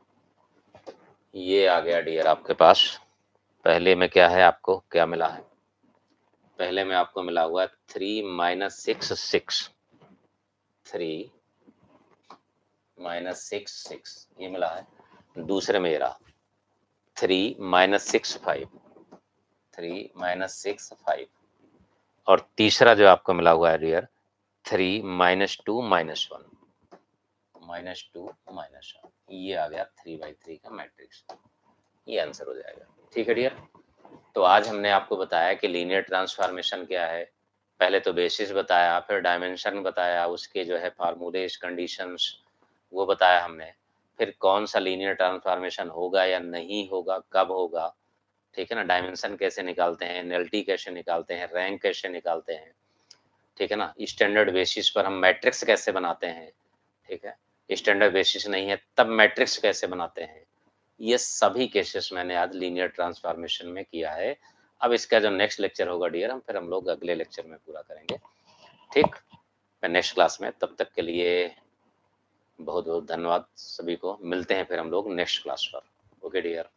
ये आ गया डियर आपके पास। पहले में क्या है, आपको क्या मिला है, पहले में आपको मिला हुआ है 3 -6 6, 3 -6 6, ये मिला है। दूसरे में ये रहा 3 -6 5, 3 -6 5, और तीसरा जो आपको मिला हुआ है डियर 3 -2 -1, -2 -1, ये आ गया 3/3 का मैट्रिक्स, ये आंसर हो जाएगा, ठीक है डियर। तो आज हमने आपको बताया कि लीनियर ट्रांसफॉर्मेशन क्या है, पहले तो बेसिस बताया, फिर डायमेंशन बताया, उसके जो है फार्मूलेज, कंडीशंस वो बताया हमने। फिर कौन-सा लीनियर ट्रांसफॉर्मेशन होगा या नहीं होगा, कब होगा, ठीक है ना? डायमेंशन कैसे निकालते हैं, एनएलटी कैसे निकालते हैं, रैंक कैसे निकालते हैं, ठीक है ना? स्टैंडर्ड बेसिस पर हम मैट्रिक्स कैसे बनाते हैं, ठीक है? स्टैंडर्ड बेसिस नहीं है, तब मैट्रिक्स कैसे बनाते हैं? ये सभी केसेस मैंने आज लीनियर ट्रांसफॉर्मेशन में किया है। अब इसका जो नेक्स्ट लेक्चर होगा डियर फिर हम लोग अगले लेक्चर में पूरा करेंगे, ठीक? मैं नेक्स्ट क्लास में, तब तक के लिए बहुत-बहुत धन्यवाद सभी को। मिलते हैं फिर हम लोग नेक्स्ट क्लास पर। Okay dear.